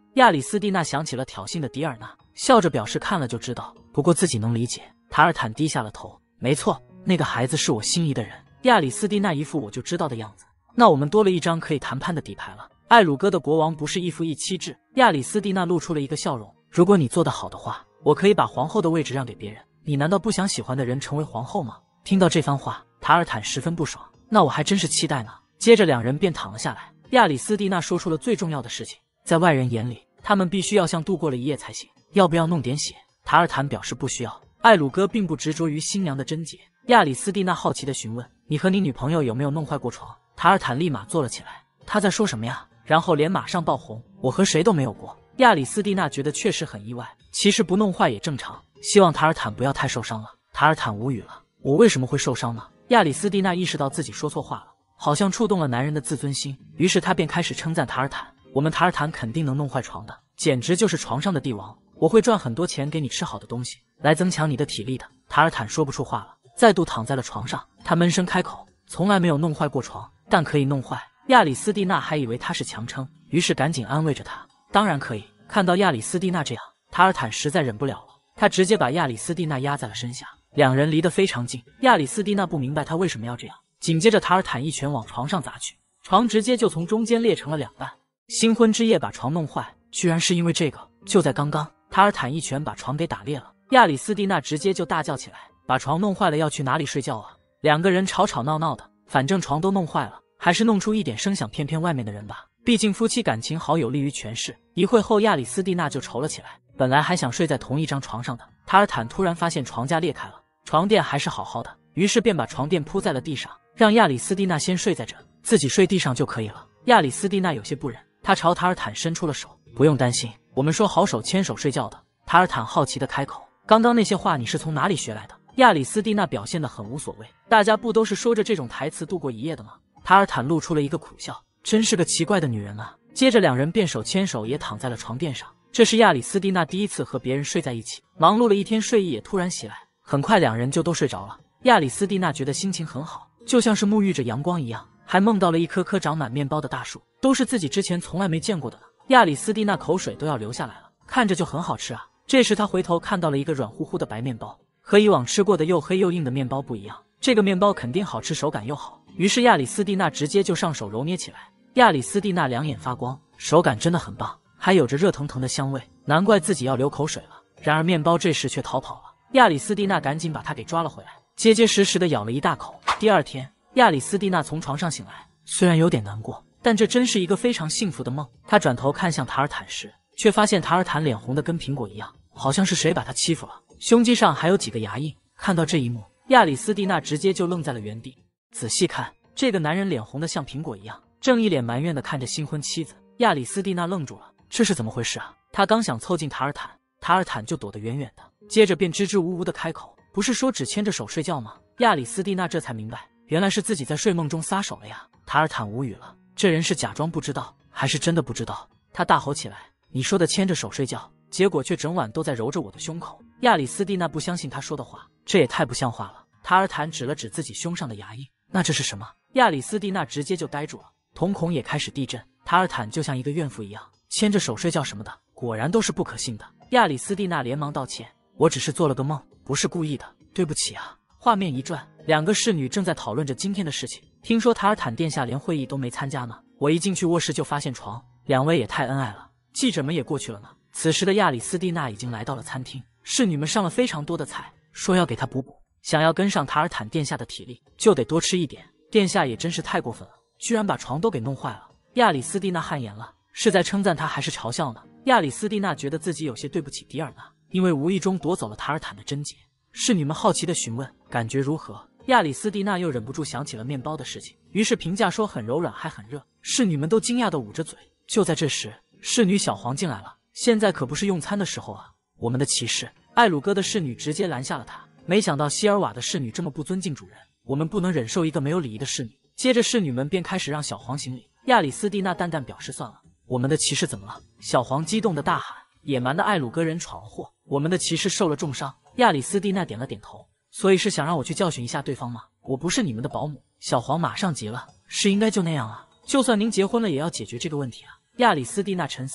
亚里斯蒂娜想起了挑衅的迪尔纳，笑着表示看了就知道，不过自己能理解。塔尔坦低下了头，没错，那个孩子是我心仪的人。亚里斯蒂娜一副我就知道的样子。那我们多了一张可以谈判的底牌了。艾鲁哥的国王不是一夫一妻制。亚里斯蒂娜露出了一个笑容，如果你做得好的话，我可以把皇后的位置让给别人。你难道不想喜欢的人成为皇后吗？听到这番话，塔尔坦十分不爽。那我还真是期待呢。接着两人便躺了下来。亚里斯蒂娜说出了最重要的事情，在外人眼里，他们必须要像度过了一夜才行。要不要弄点血？塔尔坦表示不需要。艾鲁哥并不执着于新娘的贞洁。亚里斯蒂娜好奇地询问：“你和你女朋友有没有弄坏过床？”塔尔坦立马坐了起来。他在说什么呀？然后脸马上爆红。我和谁都没有过。亚里斯蒂娜觉得确实很意外，其实不弄坏也正常。希望塔尔坦不要太受伤了。塔尔坦无语了，我为什么会受伤呢？亚里斯蒂娜意识到自己说错话了，好像触动了男人的自尊心，于是他便开始称赞塔尔坦：“我们塔尔坦肯定能弄坏床的，简直就是床上的帝王。我会赚很多钱给你吃好的东西，来增强你的体力的。”塔尔坦说不出话了，再度躺在了床上。他闷声开口：“从来没有弄坏过床，但可以弄坏。”亚里斯蒂娜还以为他是强撑，于是赶紧安慰着他：“当然可以。”看到亚里斯蒂娜这样，塔尔坦实在忍不了了，他直接把亚里斯蒂娜压在了身下，两人离得非常近。亚里斯蒂娜不明白他为什么要这样，紧接着塔尔坦一拳往床上砸去，床直接就从中间裂成了两半。新婚之夜把床弄坏，居然是因为这个。就在刚刚，塔尔坦一拳把床给打裂了，亚里斯蒂娜直接就大叫起来：“把床弄坏了要去哪里睡觉啊？”两个人吵吵闹闹的，反正床都弄坏了，还是弄出一点声响骗骗外面的人吧。毕竟夫妻感情好有利于权势。一会后，亚里斯蒂娜就愁了起来。本来还想睡在同一张床上的塔尔坦突然发现床架裂开了，床垫还是好好的，于是便把床垫铺在了地上，让亚里斯蒂娜先睡在这，自己睡地上就可以了。亚里斯蒂娜有些不忍，她朝塔尔坦伸出了手：“不用担心，我们说好手牵手睡觉的。”塔尔坦好奇地开口：“刚刚那些话你是从哪里学来的？”亚里斯蒂娜表现得很无所谓，大家不都是说着这种台词度过一夜的吗？塔尔坦露出了一个苦笑，真是个奇怪的女人啊。接着两人便手牵手也躺在了床垫上，这是亚里斯蒂娜第一次和别人睡在一起，忙碌了一天，睡意也突然袭来，很快两人就都睡着了。亚里斯蒂娜觉得心情很好，就像是沐浴着阳光一样，还梦到了一棵棵长满面包的大树，都是自己之前从来没见过的呢。亚里斯蒂娜口水都要流下来了，看着就很好吃啊。这时她回头看到了一个软乎乎的白面包，和以往吃过的又黑又硬的面包不一样，这个面包肯定好吃，手感又好。于是亚里斯蒂娜直接就上手揉捏起来。亚里斯蒂娜两眼发光，手感真的很棒，还有着热腾腾的香味，难怪自己要流口水了。然而面包这时却逃跑了，亚里斯蒂娜赶紧把它给抓了回来，结结实实的咬了一大口。第二天，亚里斯蒂娜从床上醒来，虽然有点难过，但这真是一个非常幸福的梦。她转头看向塔尔坦时，却发现塔尔坦脸红的跟苹果一样，好像是谁把他欺负了，胸肌上还有几个牙印。看到这一幕，亚里斯蒂娜直接就愣在了原地。仔细看，这个男人脸红的像苹果一样，正一脸埋怨的看着新婚妻子。亚里斯蒂娜愣住了，这是怎么回事啊？他刚想凑近塔尔坦，塔尔坦就躲得远远的，接着便支支吾吾的开口：“不是说只牵着手睡觉吗？”亚里斯蒂娜这才明白，原来是自己在睡梦中撒手了呀。塔尔坦无语了，这人是假装不知道，还是真的不知道？他大吼起来：“你说的牵着手睡觉，结果却整晚都在揉着我的胸口！”亚里斯蒂娜不相信他说的话，这也太不像话了。塔尔坦指了指自己胸上的牙印：“那这是什么？”亚里斯蒂娜直接就呆住了，瞳孔也开始地震。塔尔坦就像一个怨妇一样，牵着手睡觉什么的，果然都是不可信的。亚里斯蒂娜连忙道歉：“我只是做了个梦，不是故意的，对不起啊。”画面一转，两个侍女正在讨论着今天的事情。听说塔尔坦殿下连会议都没参加呢。我一进去卧室就发现床，两位也太恩爱了。记者们也过去了呢。此时的亚里斯蒂娜已经来到了餐厅，侍女们上了非常多的菜，说要给她补补，想要跟上塔尔坦殿下的体力，就得多吃一点。殿下也真是太过分了，居然把床都给弄坏了。亚里斯蒂娜汗颜了，是在称赞他还是嘲笑呢？亚里斯蒂娜觉得自己有些对不起迪尔纳，因为无意中夺走了塔尔坦的贞洁。侍女们好奇地询问感觉如何，亚里斯蒂娜又忍不住想起了面包的事情，于是评价说很柔软还很热。侍女们都惊讶地捂着嘴。就在这时，侍女小黄进来了，现在可不是用餐的时候啊！我们的骑士艾鲁哥的侍女直接拦下了他，没想到希尔瓦的侍女这么不尊敬主人，我们不能忍受一个没有礼仪的侍女。接着侍女们便开始让小黄行礼，亚里斯蒂娜淡淡表示算了。我们的骑士怎么了？小黄激动地大喊，野蛮的艾鲁哥人闯祸，我们的骑士受了重伤。亚里斯蒂娜点了点头，所以是想让我去教训一下对方吗？我不是你们的保姆。小黄马上急了，是应该就那样啊，就算您结婚了也要解决这个问题啊。亚里斯蒂娜沉思着，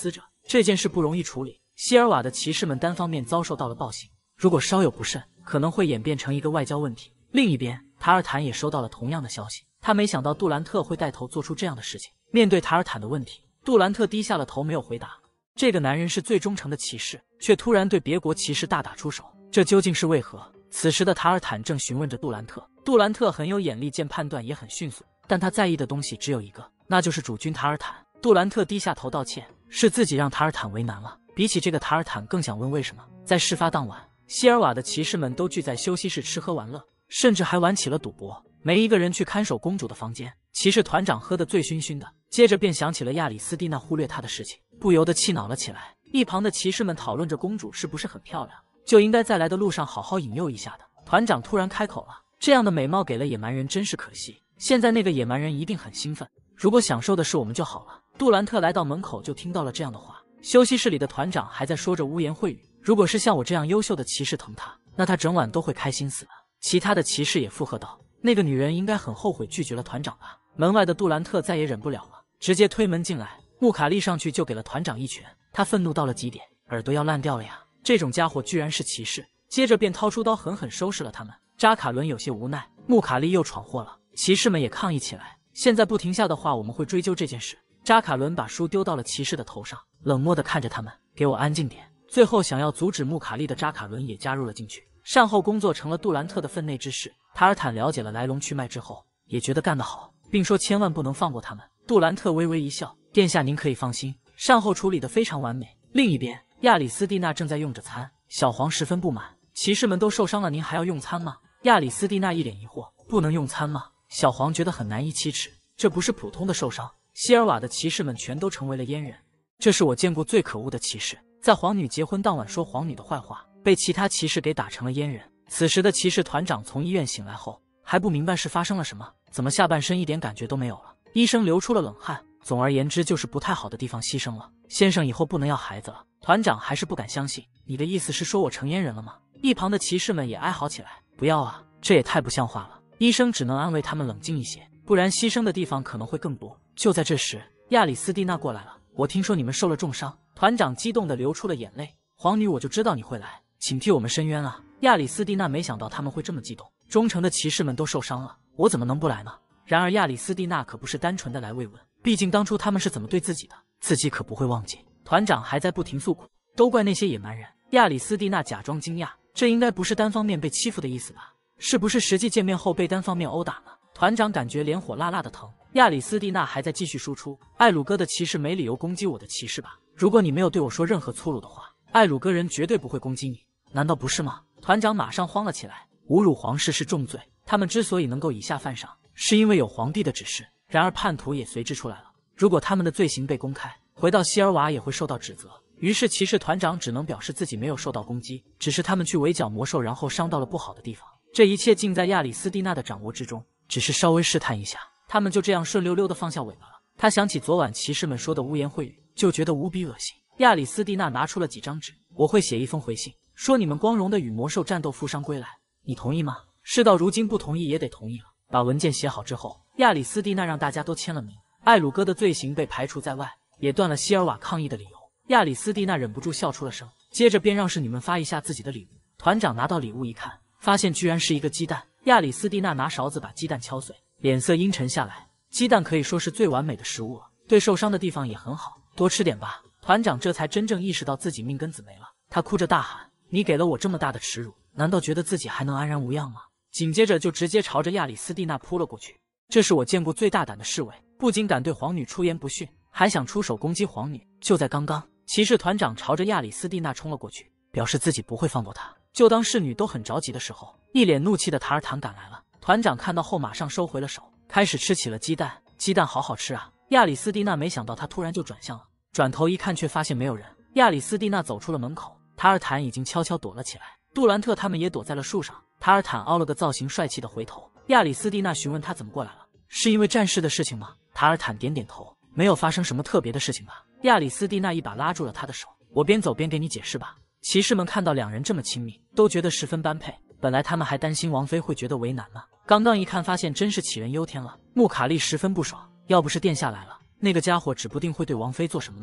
这件事不容易处理，希尔瓦的骑士们单方面遭受到了暴行，如果稍有不慎，可能会演变成一个外交问题。另一边，塔尔坦也收到了同样的消息，他没想到杜兰特会带头做出这样的事情。面对塔尔坦的问题，杜兰特低下了头，没有回答。这个男人是最忠诚的骑士，却突然对别国骑士大打出手，这究竟是为何？此时的塔尔坦正询问着杜兰特，杜兰特很有眼力见，判断也很迅速，但他在意的东西只有一个，那就是主君塔尔坦。杜兰特低下头道歉，是自己让塔尔坦为难了。比起这个，塔尔坦更想问为什么。在事发当晚，希尔瓦的骑士们都聚在休息室吃喝玩乐，甚至还玩起了赌博。没一个人去看守公主的房间。骑士团长喝得醉醺醺的，接着便想起了亚里斯蒂娜忽略他的事情，不由得气恼了起来。一旁的骑士们讨论着公主是不是很漂亮，就应该在来的路上好好引诱一下的。团长突然开口了，这样的美貌给了野蛮人真是可惜，现在那个野蛮人一定很兴奋，如果享受的是我们就好了。杜兰特来到门口就听到了这样的话，休息室里的团长还在说着污言秽语，如果是像我这样优秀的骑士疼他，那他整晚都会开心死了。其他的骑士也附和道，那个女人应该很后悔拒绝了团长吧。门外的杜兰特再也忍不了了，直接推门进来，穆卡利上去就给了团长一拳，他愤怒到了极点，耳朵要烂掉了呀，这种家伙居然是骑士。接着便掏出刀狠狠收拾了他们。扎卡伦有些无奈，穆卡利又闯祸了，骑士们也抗议起来，现在不停下的话我们会追究这件事。扎卡伦把书丢到了骑士的头上，冷漠地看着他们，给我安静点。最后想要阻止穆卡利的扎卡伦也加入了进去。善后工作成了杜兰特的分内之事。塔尔坦了解了来龙去脉之后，也觉得干得好，并说千万不能放过他们。杜兰特微微一笑，殿下您可以放心，善后处理得非常完美。另一边，亚里斯蒂娜正在用着餐，小黄十分不满，骑士们都受伤了，您还要用餐吗？亚里斯蒂娜一脸疑惑，不能用餐吗？小黄觉得很难以启齿，这不是普通的受伤，希尔瓦的骑士们全都成为了阉人，这是我见过最可恶的骑士，在皇女结婚当晚说皇女的坏话，被其他骑士给打成了阉人。此时的骑士团长从医院醒来后，还不明白是发生了什么，怎么下半身一点感觉都没有了。医生流出了冷汗，总而言之就是不太好的地方牺牲了。先生以后不能要孩子了。团长还是不敢相信，你的意思是说我成阉人了吗？一旁的骑士们也哀嚎起来，不要啊，这也太不像话了。医生只能安慰他们冷静一些，不然牺牲的地方可能会更多。就在这时，亚里斯蒂娜过来了，我听说你们受了重伤。团长激动地流出了眼泪，皇女，我就知道你会来，请替我们伸冤啊。亚里斯蒂娜没想到他们会这么激动，忠诚的骑士们都受伤了，我怎么能不来呢？然而亚里斯蒂娜可不是单纯的来慰问，毕竟当初他们是怎么对自己的，自己可不会忘记。团长还在不停诉苦，都怪那些野蛮人。亚里斯蒂娜假装惊讶，这应该不是单方面被欺负的意思吧？是不是实际见面后被单方面殴打呢？团长感觉脸火辣辣的疼。亚里斯蒂娜还在继续输出，艾鲁哥的骑士没理由攻击我的骑士吧？如果你没有对我说任何粗鲁的话，艾鲁哥人绝对不会攻击你，难道不是吗？团长马上慌了起来，侮辱皇室是重罪，他们之所以能够以下犯上，是因为有皇帝的指示。然而叛徒也随之出来了，如果他们的罪行被公开，回到希尔瓦也会受到指责。于是骑士团长只能表示自己没有受到攻击，只是他们去围剿魔兽，然后伤到了不好的地方。这一切尽在亚里斯蒂娜的掌握之中，只是稍微试探一下，他们就这样顺溜溜地放下尾巴了。他想起昨晚骑士们说的污言秽语，就觉得无比恶心。亚里斯蒂娜拿出了几张纸，我会写一封回信，说你们光荣的与魔兽战斗负伤归来，你同意吗？事到如今不同意也得同意了。把文件写好之后，亚里斯蒂娜让大家都签了名，艾鲁哥的罪行被排除在外，也断了希尔瓦抗议的理由。亚里斯蒂娜忍不住笑出了声，接着便让侍女们发一下自己的礼物。团长拿到礼物一看，发现居然是一个鸡蛋。亚里斯蒂娜拿勺子把鸡蛋敲碎，脸色阴沉下来。鸡蛋可以说是最完美的食物了，对受伤的地方也很好，多吃点吧。团长这才真正意识到自己命根子没了，他哭着大喊，你给了我这么大的耻辱，难道觉得自己还能安然无恙吗？紧接着就直接朝着亚里斯蒂娜扑了过去。这是我见过最大胆的侍卫，不仅敢对皇女出言不逊，还想出手攻击皇女。就在刚刚，骑士团长朝着亚里斯蒂娜冲了过去，表示自己不会放过她。就当侍女都很着急的时候，一脸怒气的塔尔坦赶来了。团长看到后马上收回了手，开始吃起了鸡蛋。鸡蛋好好吃啊！亚里斯蒂娜没想到他突然就转向了，转头一看却发现没有人。亚里斯蒂娜走出了门口，塔尔坦已经悄悄躲了起来，杜兰特他们也躲在了树上。塔尔坦凹了个造型，帅气的回头。亚里斯蒂娜询问他怎么过来了，是因为战事的事情吗？塔尔坦点点头，没有发生什么特别的事情吧？亚里斯蒂娜一把拉住了他的手，我边走边给你解释吧。骑士们看到两人这么亲密，都觉得十分般配。本来他们还担心王妃会觉得为难呢，刚刚一看发现真是杞人忧天了。穆卡利十分不爽，要不是殿下来了，那个家伙指不定会对王妃做什么呢。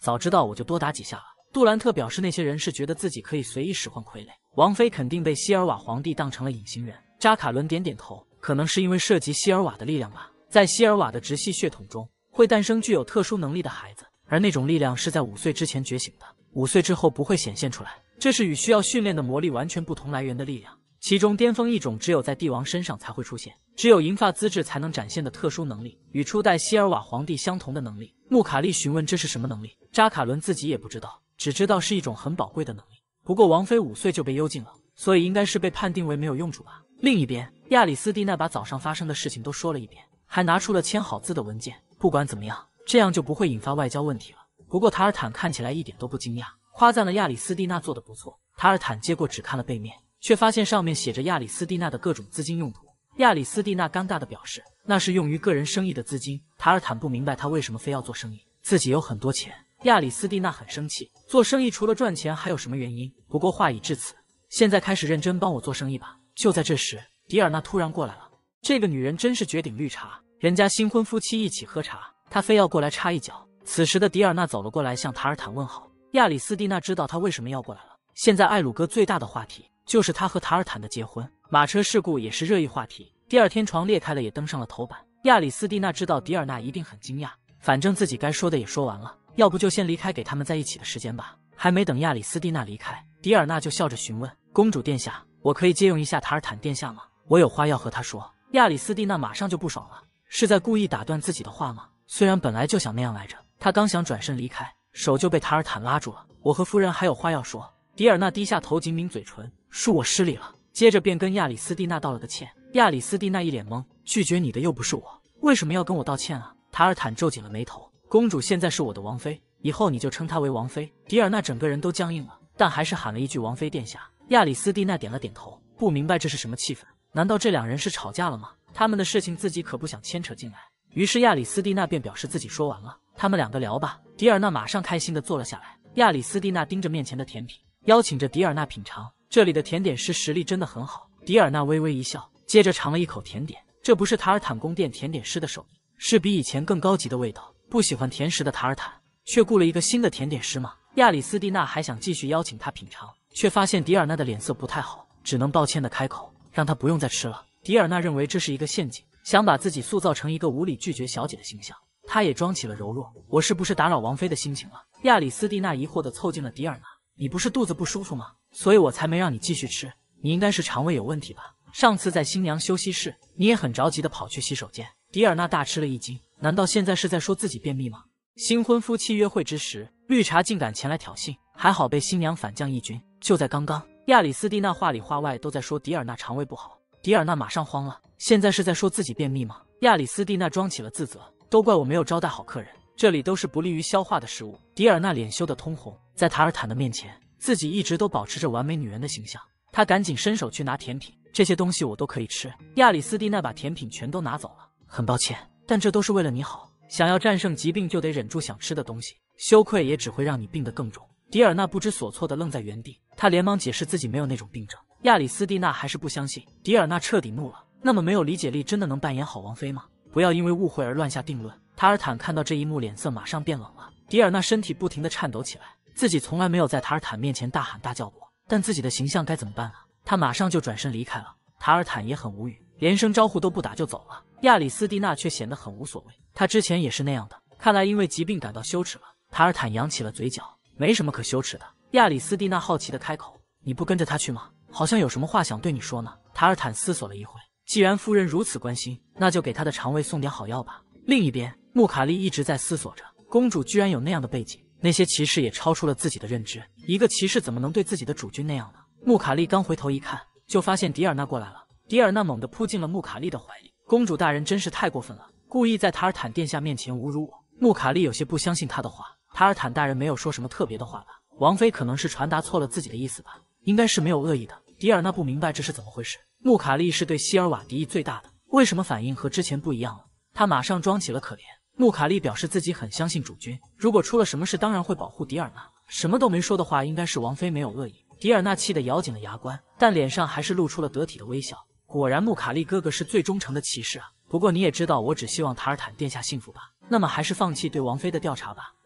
早知道我就多打几下了。杜兰特表示，那些人是觉得自己可以随意使唤傀儡。王妃肯定被希尔瓦皇帝当成了隐形人。扎卡伦点点头，可能是因为涉及希尔瓦的力量吧。在希尔瓦的直系血统中，会诞生具有特殊能力的孩子，而那种力量是在5岁之前觉醒的，5岁之后不会显现出来。这是与需要训练的魔力完全不同来源的力量。其中巅峰异种只有在帝王身上才会出现，只有银发资质才能展现的特殊能力，与初代希尔瓦皇帝相同的能力。穆卡利询问这是什么能力，扎卡伦自己也不知道，只知道是一种很宝贵的能力。不过王妃5岁就被幽禁了，所以应该是被判定为没有用处吧。另一边，亚里斯蒂娜把早上发生的事情都说了一遍，还拿出了签好字的文件。不管怎么样，这样就不会引发外交问题了。不过塔尔坦看起来一点都不惊讶，夸赞了亚里斯蒂娜做得不错。塔尔坦接过只看了背面，却发现上面写着亚里斯蒂娜的各种资金用途。亚里斯蒂娜尴尬地表示，那是用于个人生意的资金。塔尔坦不明白他为什么非要做生意，自己有很多钱。亚里斯蒂娜很生气，做生意除了赚钱还有什么原因？不过话已至此，现在开始认真帮我做生意吧。就在这时，迪尔娜突然过来了。这个女人真是绝顶绿茶，人家新婚夫妻一起喝茶，她非要过来插一脚。此时的迪尔娜走了过来，向塔尔坦问好。亚里斯蒂娜知道他为什么要过来了。现在艾鲁哥最大的话题就是他和塔尔坦的结婚，马车事故也是热议话题。第二天床裂开了，也登上了头版。亚里斯蒂娜知道迪尔娜一定很惊讶，反正自己该说的也说完了，要不就先离开，给他们在一起的时间吧。还没等亚里斯蒂娜离开，迪尔娜就笑着询问：公主殿下，我可以借用一下塔尔坦殿下吗？我有话要和他说。亚里斯蒂娜马上就不爽了，是在故意打断自己的话吗？虽然本来就想那样来着，他刚想转身离开，手就被塔尔坦拉住了。我和夫人还有话要说。迪尔娜低下头，紧抿嘴唇，恕我失礼了。接着便跟亚里斯蒂娜道了个歉。亚里斯蒂娜一脸懵，拒绝你的又不是我，为什么要跟我道歉啊？塔尔坦皱紧了眉头，公主现在是我的王妃，以后你就称她为王妃。迪尔娜整个人都僵硬了，但还是喊了一句王妃殿下。亚里斯蒂娜点了点头，不明白这是什么气氛，难道这两人是吵架了吗？他们的事情自己可不想牵扯进来。于是亚里斯蒂娜便表示自己说完了，他们两个聊吧。迪尔娜马上开心地坐了下来。亚里斯蒂娜盯着面前的甜品，邀请着迪尔娜品尝。这里的甜点师实力真的很好。迪尔娜微微一笑，接着尝了一口甜点。这不是塔尔坦宫殿甜点师的手艺，是比以前更高级的味道。不喜欢甜食的塔尔坦却雇了一个新的甜点师吗？亚里斯蒂娜还想继续邀请他品尝，却发现迪尔娜的脸色不太好，只能抱歉地开口，让他不用再吃了。迪尔娜认为这是一个陷阱，想把自己塑造成一个无理拒绝小姐的形象。她也装起了柔弱，我是不是打扰王妃的心情了？亚里斯蒂娜疑惑地凑近了迪尔娜，你不是肚子不舒服吗？所以我才没让你继续吃，你应该是肠胃有问题吧？上次在新娘休息室，你也很着急地跑去洗手间。迪尔娜大吃了一惊，难道现在是在说自己便秘吗？新婚夫妻约会之时，绿茶竟敢前来挑衅，还好被新娘反将一军。就在刚刚，亚里斯蒂娜话里话外都在说迪尔娜肠胃不好，迪尔娜马上慌了，现在是在说自己便秘吗？亚里斯蒂娜装起了自责，都怪我没有招待好客人，这里都是不利于消化的食物。迪尔娜脸羞得通红，在塔尔坦的面前，自己一直都保持着完美女人的形象。她赶紧伸手去拿甜品，这些东西我都可以吃。亚里斯蒂娜把甜品全都拿走了，很抱歉，但这都是为了你好。想要战胜疾病，就得忍住想吃的东西，羞愧也只会让你病得更重。迪尔娜不知所措地愣在原地，她连忙解释自己没有那种病症。亚里斯蒂娜还是不相信。迪尔娜彻底怒了，那么没有理解力真的能扮演好王妃吗？不要因为误会而乱下定论。塔尔坦看到这一幕，脸色马上变冷了。迪尔娜身体不停地颤抖起来，自己从来没有在塔尔坦面前大喊大叫过，但自己的形象该怎么办啊？她马上就转身离开了。塔尔坦也很无语，连声招呼都不打就走了。亚里斯蒂娜却显得很无所谓，她之前也是那样的，看来因为疾病感到羞耻了。塔尔坦扬起了嘴角，没什么可羞耻的。亚里斯蒂娜好奇地开口，你不跟着他去吗？好像有什么话想对你说呢。塔尔坦思索了一会，既然夫人如此关心，那就给她的肠胃送点好药吧。另一边，穆卡利一直在思索着，公主居然有那样的背景，那些骑士也超出了自己的认知，一个骑士怎么能对自己的主君那样呢？穆卡利刚回头一看，就发现迪尔娜过来了。迪尔娜猛地扑进了穆卡利的怀里，公主大人真是太过分了，故意在塔尔坦殿下面前侮辱我。穆卡利有些不相信他的话，塔尔坦大人没有说什么特别的话吧？王妃可能是传达错了自己的意思吧，应该是没有恶意的。迪尔娜不明白这是怎么回事。穆卡利是对希尔瓦敌意最大的，为什么反应和之前不一样了？他马上装起了可怜。穆卡利表示自己很相信主君，如果出了什么事当然会保护迪尔娜。什么都没说的话，应该是王妃没有恶意。迪尔娜气得咬紧了牙关，但脸上还是露出了得体的微笑。果然穆卡利哥哥是最忠诚的骑士啊，不过你也知道我只希望塔尔坦殿下幸福吧，那么还是放弃对王妃的调查吧。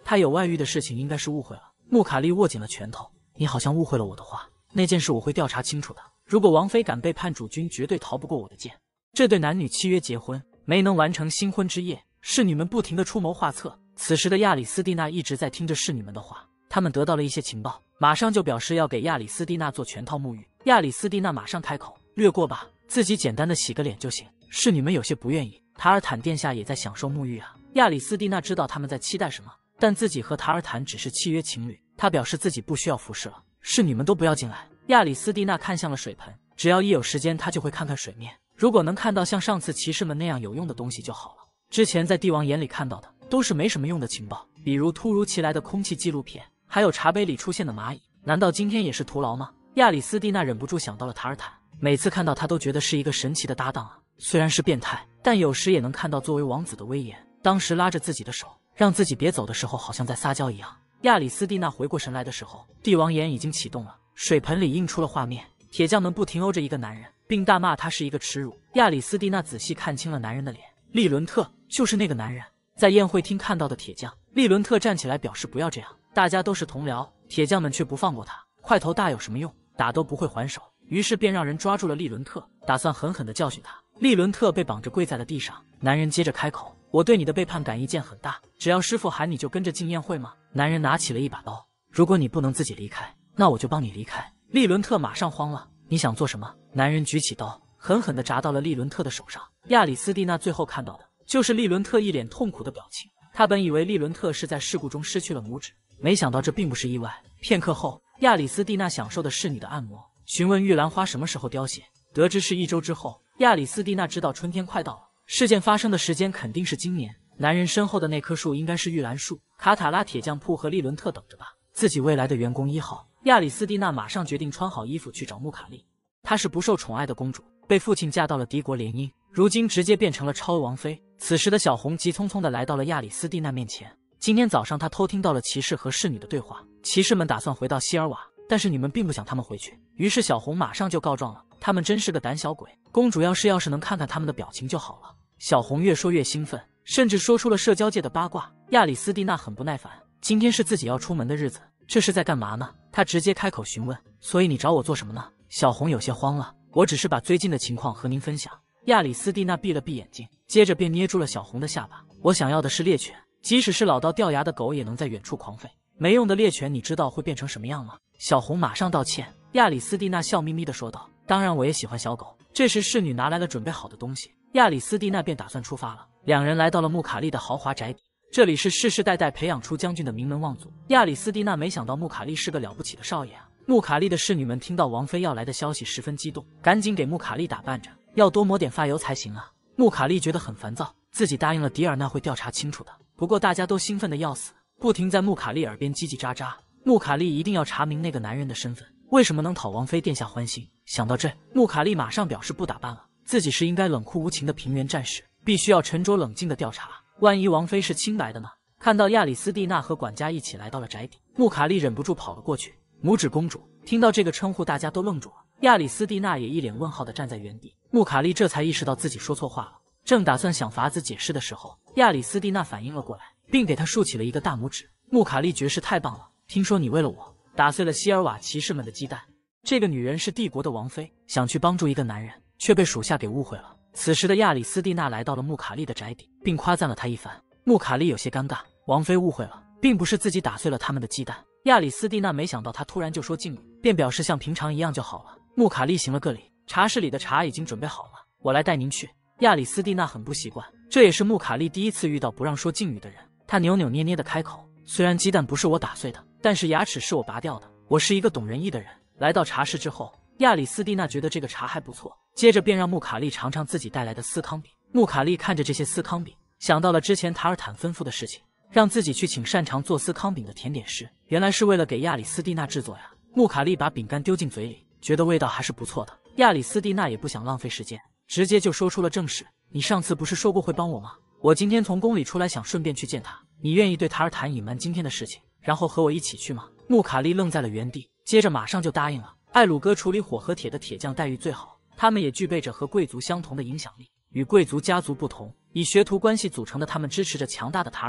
他有外遇的事情应该是误会了。穆卡利握紧了拳头，你好像误会了我的话，那件事我会调查清楚的。如果王妃敢背叛主君，绝对逃不过我的剑。这对男女契约结婚，没能完成新婚之夜，侍女们不停地出谋划策。此时的亚里斯蒂娜一直在听着侍女们的话，他们得到了一些情报，马上就表示要给亚里斯蒂娜做全套沐浴。亚里斯蒂娜马上开口，略过吧，自己简单的洗个脸就行。侍女们有些不愿意，塔尔坦殿下也在享受沐浴啊。亚里斯蒂娜知道他们在期待什么，但自己和塔尔坦只是契约情侣，他表示自己不需要服侍了，侍女们都不要进来。亚里斯蒂娜看向了水盆，只要一有时间他就会看看水面，如果能看到像上次骑士们那样有用的东西就好了。之前在帝王眼里看到的都是没什么用的情报，比如突如其来的空气纪录片，还有茶杯里出现的蚂蚁，难道今天也是徒劳吗？亚里斯蒂娜忍不住想到了塔尔坦，每次看到他都觉得是一个神奇的搭档啊，虽然是变态，但有时也能看到作为王子的威严。当时拉着自己的手让自己别走的时候，好像在撒娇一样。亚里斯蒂娜回过神来的时候，帝王眼已经启动了，水盆里映出了画面，铁匠们不停殴着一个男人，并大骂他是一个耻辱。亚里斯蒂娜仔细看清了男人的脸，利伦特，就是那个男人。在宴会厅看到的铁匠，利伦特站起来表示不要这样，大家都是同僚。铁匠们却不放过他，块头大有什么用，打都不会还手，于是便让人抓住了利伦特，打算狠狠地教训他。利伦特被绑着跪在了地上，男人接着开口，我对你的背叛感意见很大，只要师傅喊你就跟着进宴会吗？男人拿起了一把刀，如果你不能自己离开，那我就帮你离开。利伦特马上慌了，你想做什么？男人举起刀，狠狠地扎到了利伦特的手上。亚里斯蒂娜最后看到的就是利伦特一脸痛苦的表情，他本以为利伦特是在事故中失去了拇指，没想到这并不是意外。片刻后，亚里斯蒂娜享受的侍女的按摩，询问玉兰花什么时候凋谢，得知是1周之后。亚里斯蒂娜知道春天快到了，事件发生的时间肯定是今年。男人身后的那棵树应该是玉兰树。卡塔拉铁匠铺和利伦特等着吧，自己未来的员工1号。亚里斯蒂娜马上决定穿好衣服去找穆卡利。她是不受宠爱的公主，被父亲嫁到了敌国联姻，如今直接变成了超额王妃。此时的小红急匆匆地来到了亚里斯蒂娜面前。今天早上她偷听到了骑士和侍女的对话，骑士们打算回到希尔瓦，但是你们并不想他们回去，于是小红马上就告状了，他们真是个胆小鬼，公主要是能看看他们的表情就好了。小红越说越兴奋，甚至说出了社交界的八卦。亚里斯蒂娜很不耐烦，今天是自己要出门的日子，这是在干嘛呢？她直接开口询问，所以你找我做什么呢？小红有些慌了，我只是把最近的情况和您分享。亚里斯蒂娜闭了闭眼睛，接着便捏住了小红的下巴，我想要的是猎犬，即使是老到掉牙的狗也能在远处狂吠，没用的猎犬你知道会变成什么样吗？小红马上道歉。亚里斯蒂娜笑眯眯地说道，当然我也喜欢小狗。这时侍女拿来了准备好的东西，亚里斯蒂娜便打算出发了。两人来到了穆卡利的豪华宅邸，这里是世世代代培养出将军的名门望族。亚里斯蒂娜没想到穆卡利是个了不起的少爷啊。穆卡利的侍女们听到王妃要来的消息十分激动，赶紧给穆卡利打扮着，要多抹点发油才行啊。穆卡利觉得很烦躁，自己答应了迪尔纳会调查清楚的，不过大家都兴奋得要死，不停在穆卡利耳边叽叽喳喳。穆卡利一定要查明那个男人的身份，为什么能讨王妃殿下欢心。想到这，穆卡利马上表示不打扮了，自己是应该冷酷无情的平原战士，必须要沉着冷静的调查，万一王妃是清白的呢？看到亚里斯蒂娜和管家一起来到了宅邸，穆卡利忍不住跑了过去。拇指公主，听到这个称呼大家都愣住了，亚里斯蒂娜也一脸问号的站在原地。穆卡利这才意识到自己说错话了，正打算想法子解释的时候，亚里斯蒂娜反应了过来，并给他竖起了一个大拇指。穆卡利爵士太棒了，听说你为了我打碎了希尔瓦骑士们的鸡蛋。这个女人是帝国的王妃，想去帮助一个男人，却被属下给误会了。此时的亚里斯蒂娜来到了穆卡利的宅邸，并夸赞了他一番。穆卡利有些尴尬，王妃误会了，并不是自己打碎了他们的鸡蛋。亚里斯蒂娜没想到他突然就说敬语，便表示像平常一样就好了。穆卡利行了个礼，茶室里的茶已经准备好了，我来带您去。亚里斯蒂娜很不习惯，这也是穆卡利第一次遇到不让说敬语的人。他扭扭捏捏的开口，虽然鸡蛋不是我打碎的，但是牙齿是我拔掉的，我是一个懂人意的人。来到茶室之后，亚里斯蒂娜觉得这个茶还不错，接着便让穆卡利尝尝自己带来的司康饼。穆卡利看着这些司康饼，想到了之前塔尔坦吩咐的事情，让自己去请擅长做司康饼的甜点师，原来是为了给亚里斯蒂娜制作呀。穆卡利把饼干丢进嘴里，觉得味道还是不错的。亚里斯蒂娜也不想浪费时间，直接就说出了正事。你上次不是说过会帮我吗？我今天从宫里出来，想顺便去见他，你愿意对塔尔坦隐瞒今天的事情，然后和我一起去吗？穆卡利愣在了原地，接着马上就答应了。艾鲁哥处理火和铁的铁匠待遇最好，他们也具备着和贵族相同的影响力。与贵族家族不同，以学徒关系组成的他们支持着强大的塔尔坦。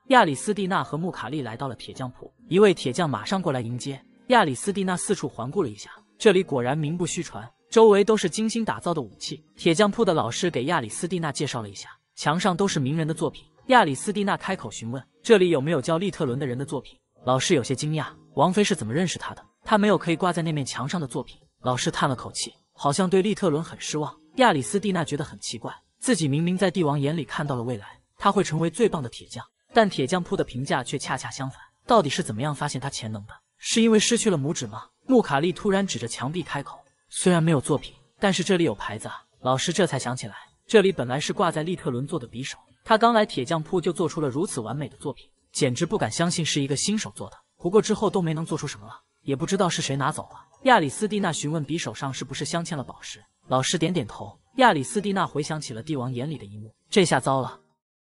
亚里斯蒂娜和穆卡利来到了铁匠铺，一位铁匠马上过来迎接。亚里斯蒂娜四处环顾了一下，这里果然名不虚传，周围都是精心打造的武器。铁匠铺的老师给亚里斯蒂娜介绍了一下，墙上都是名人的作品。亚里斯蒂娜开口询问，这里有没有叫利特伦的人的作品？老师有些惊讶，王妃是怎么认识他的？他没有可以挂在那面墙上的作品。老师叹了口气，好像对利特伦很失望。亚里斯蒂娜觉得很奇怪，自己明明在帝王眼里看到了未来，他会成为最棒的铁匠，但铁匠铺的评价却恰恰相反。到底是怎么样发现他潜能的？是因为失去了拇指吗？穆卡利突然指着墙壁开口，虽然没有作品，但是这里有牌子啊。老师这才想起来，这里本来是挂在利特伦做的匕首，他刚来铁匠铺就做出了如此完美的作品，简直不敢相信是一个新手做的。不过之后都没能做出什么了，也不知道是谁拿走了。亚里斯蒂娜询问匕首上是不是镶嵌了宝石，老师点点头。亚里斯蒂娜回想起了帝王眼里的一幕，这下糟了，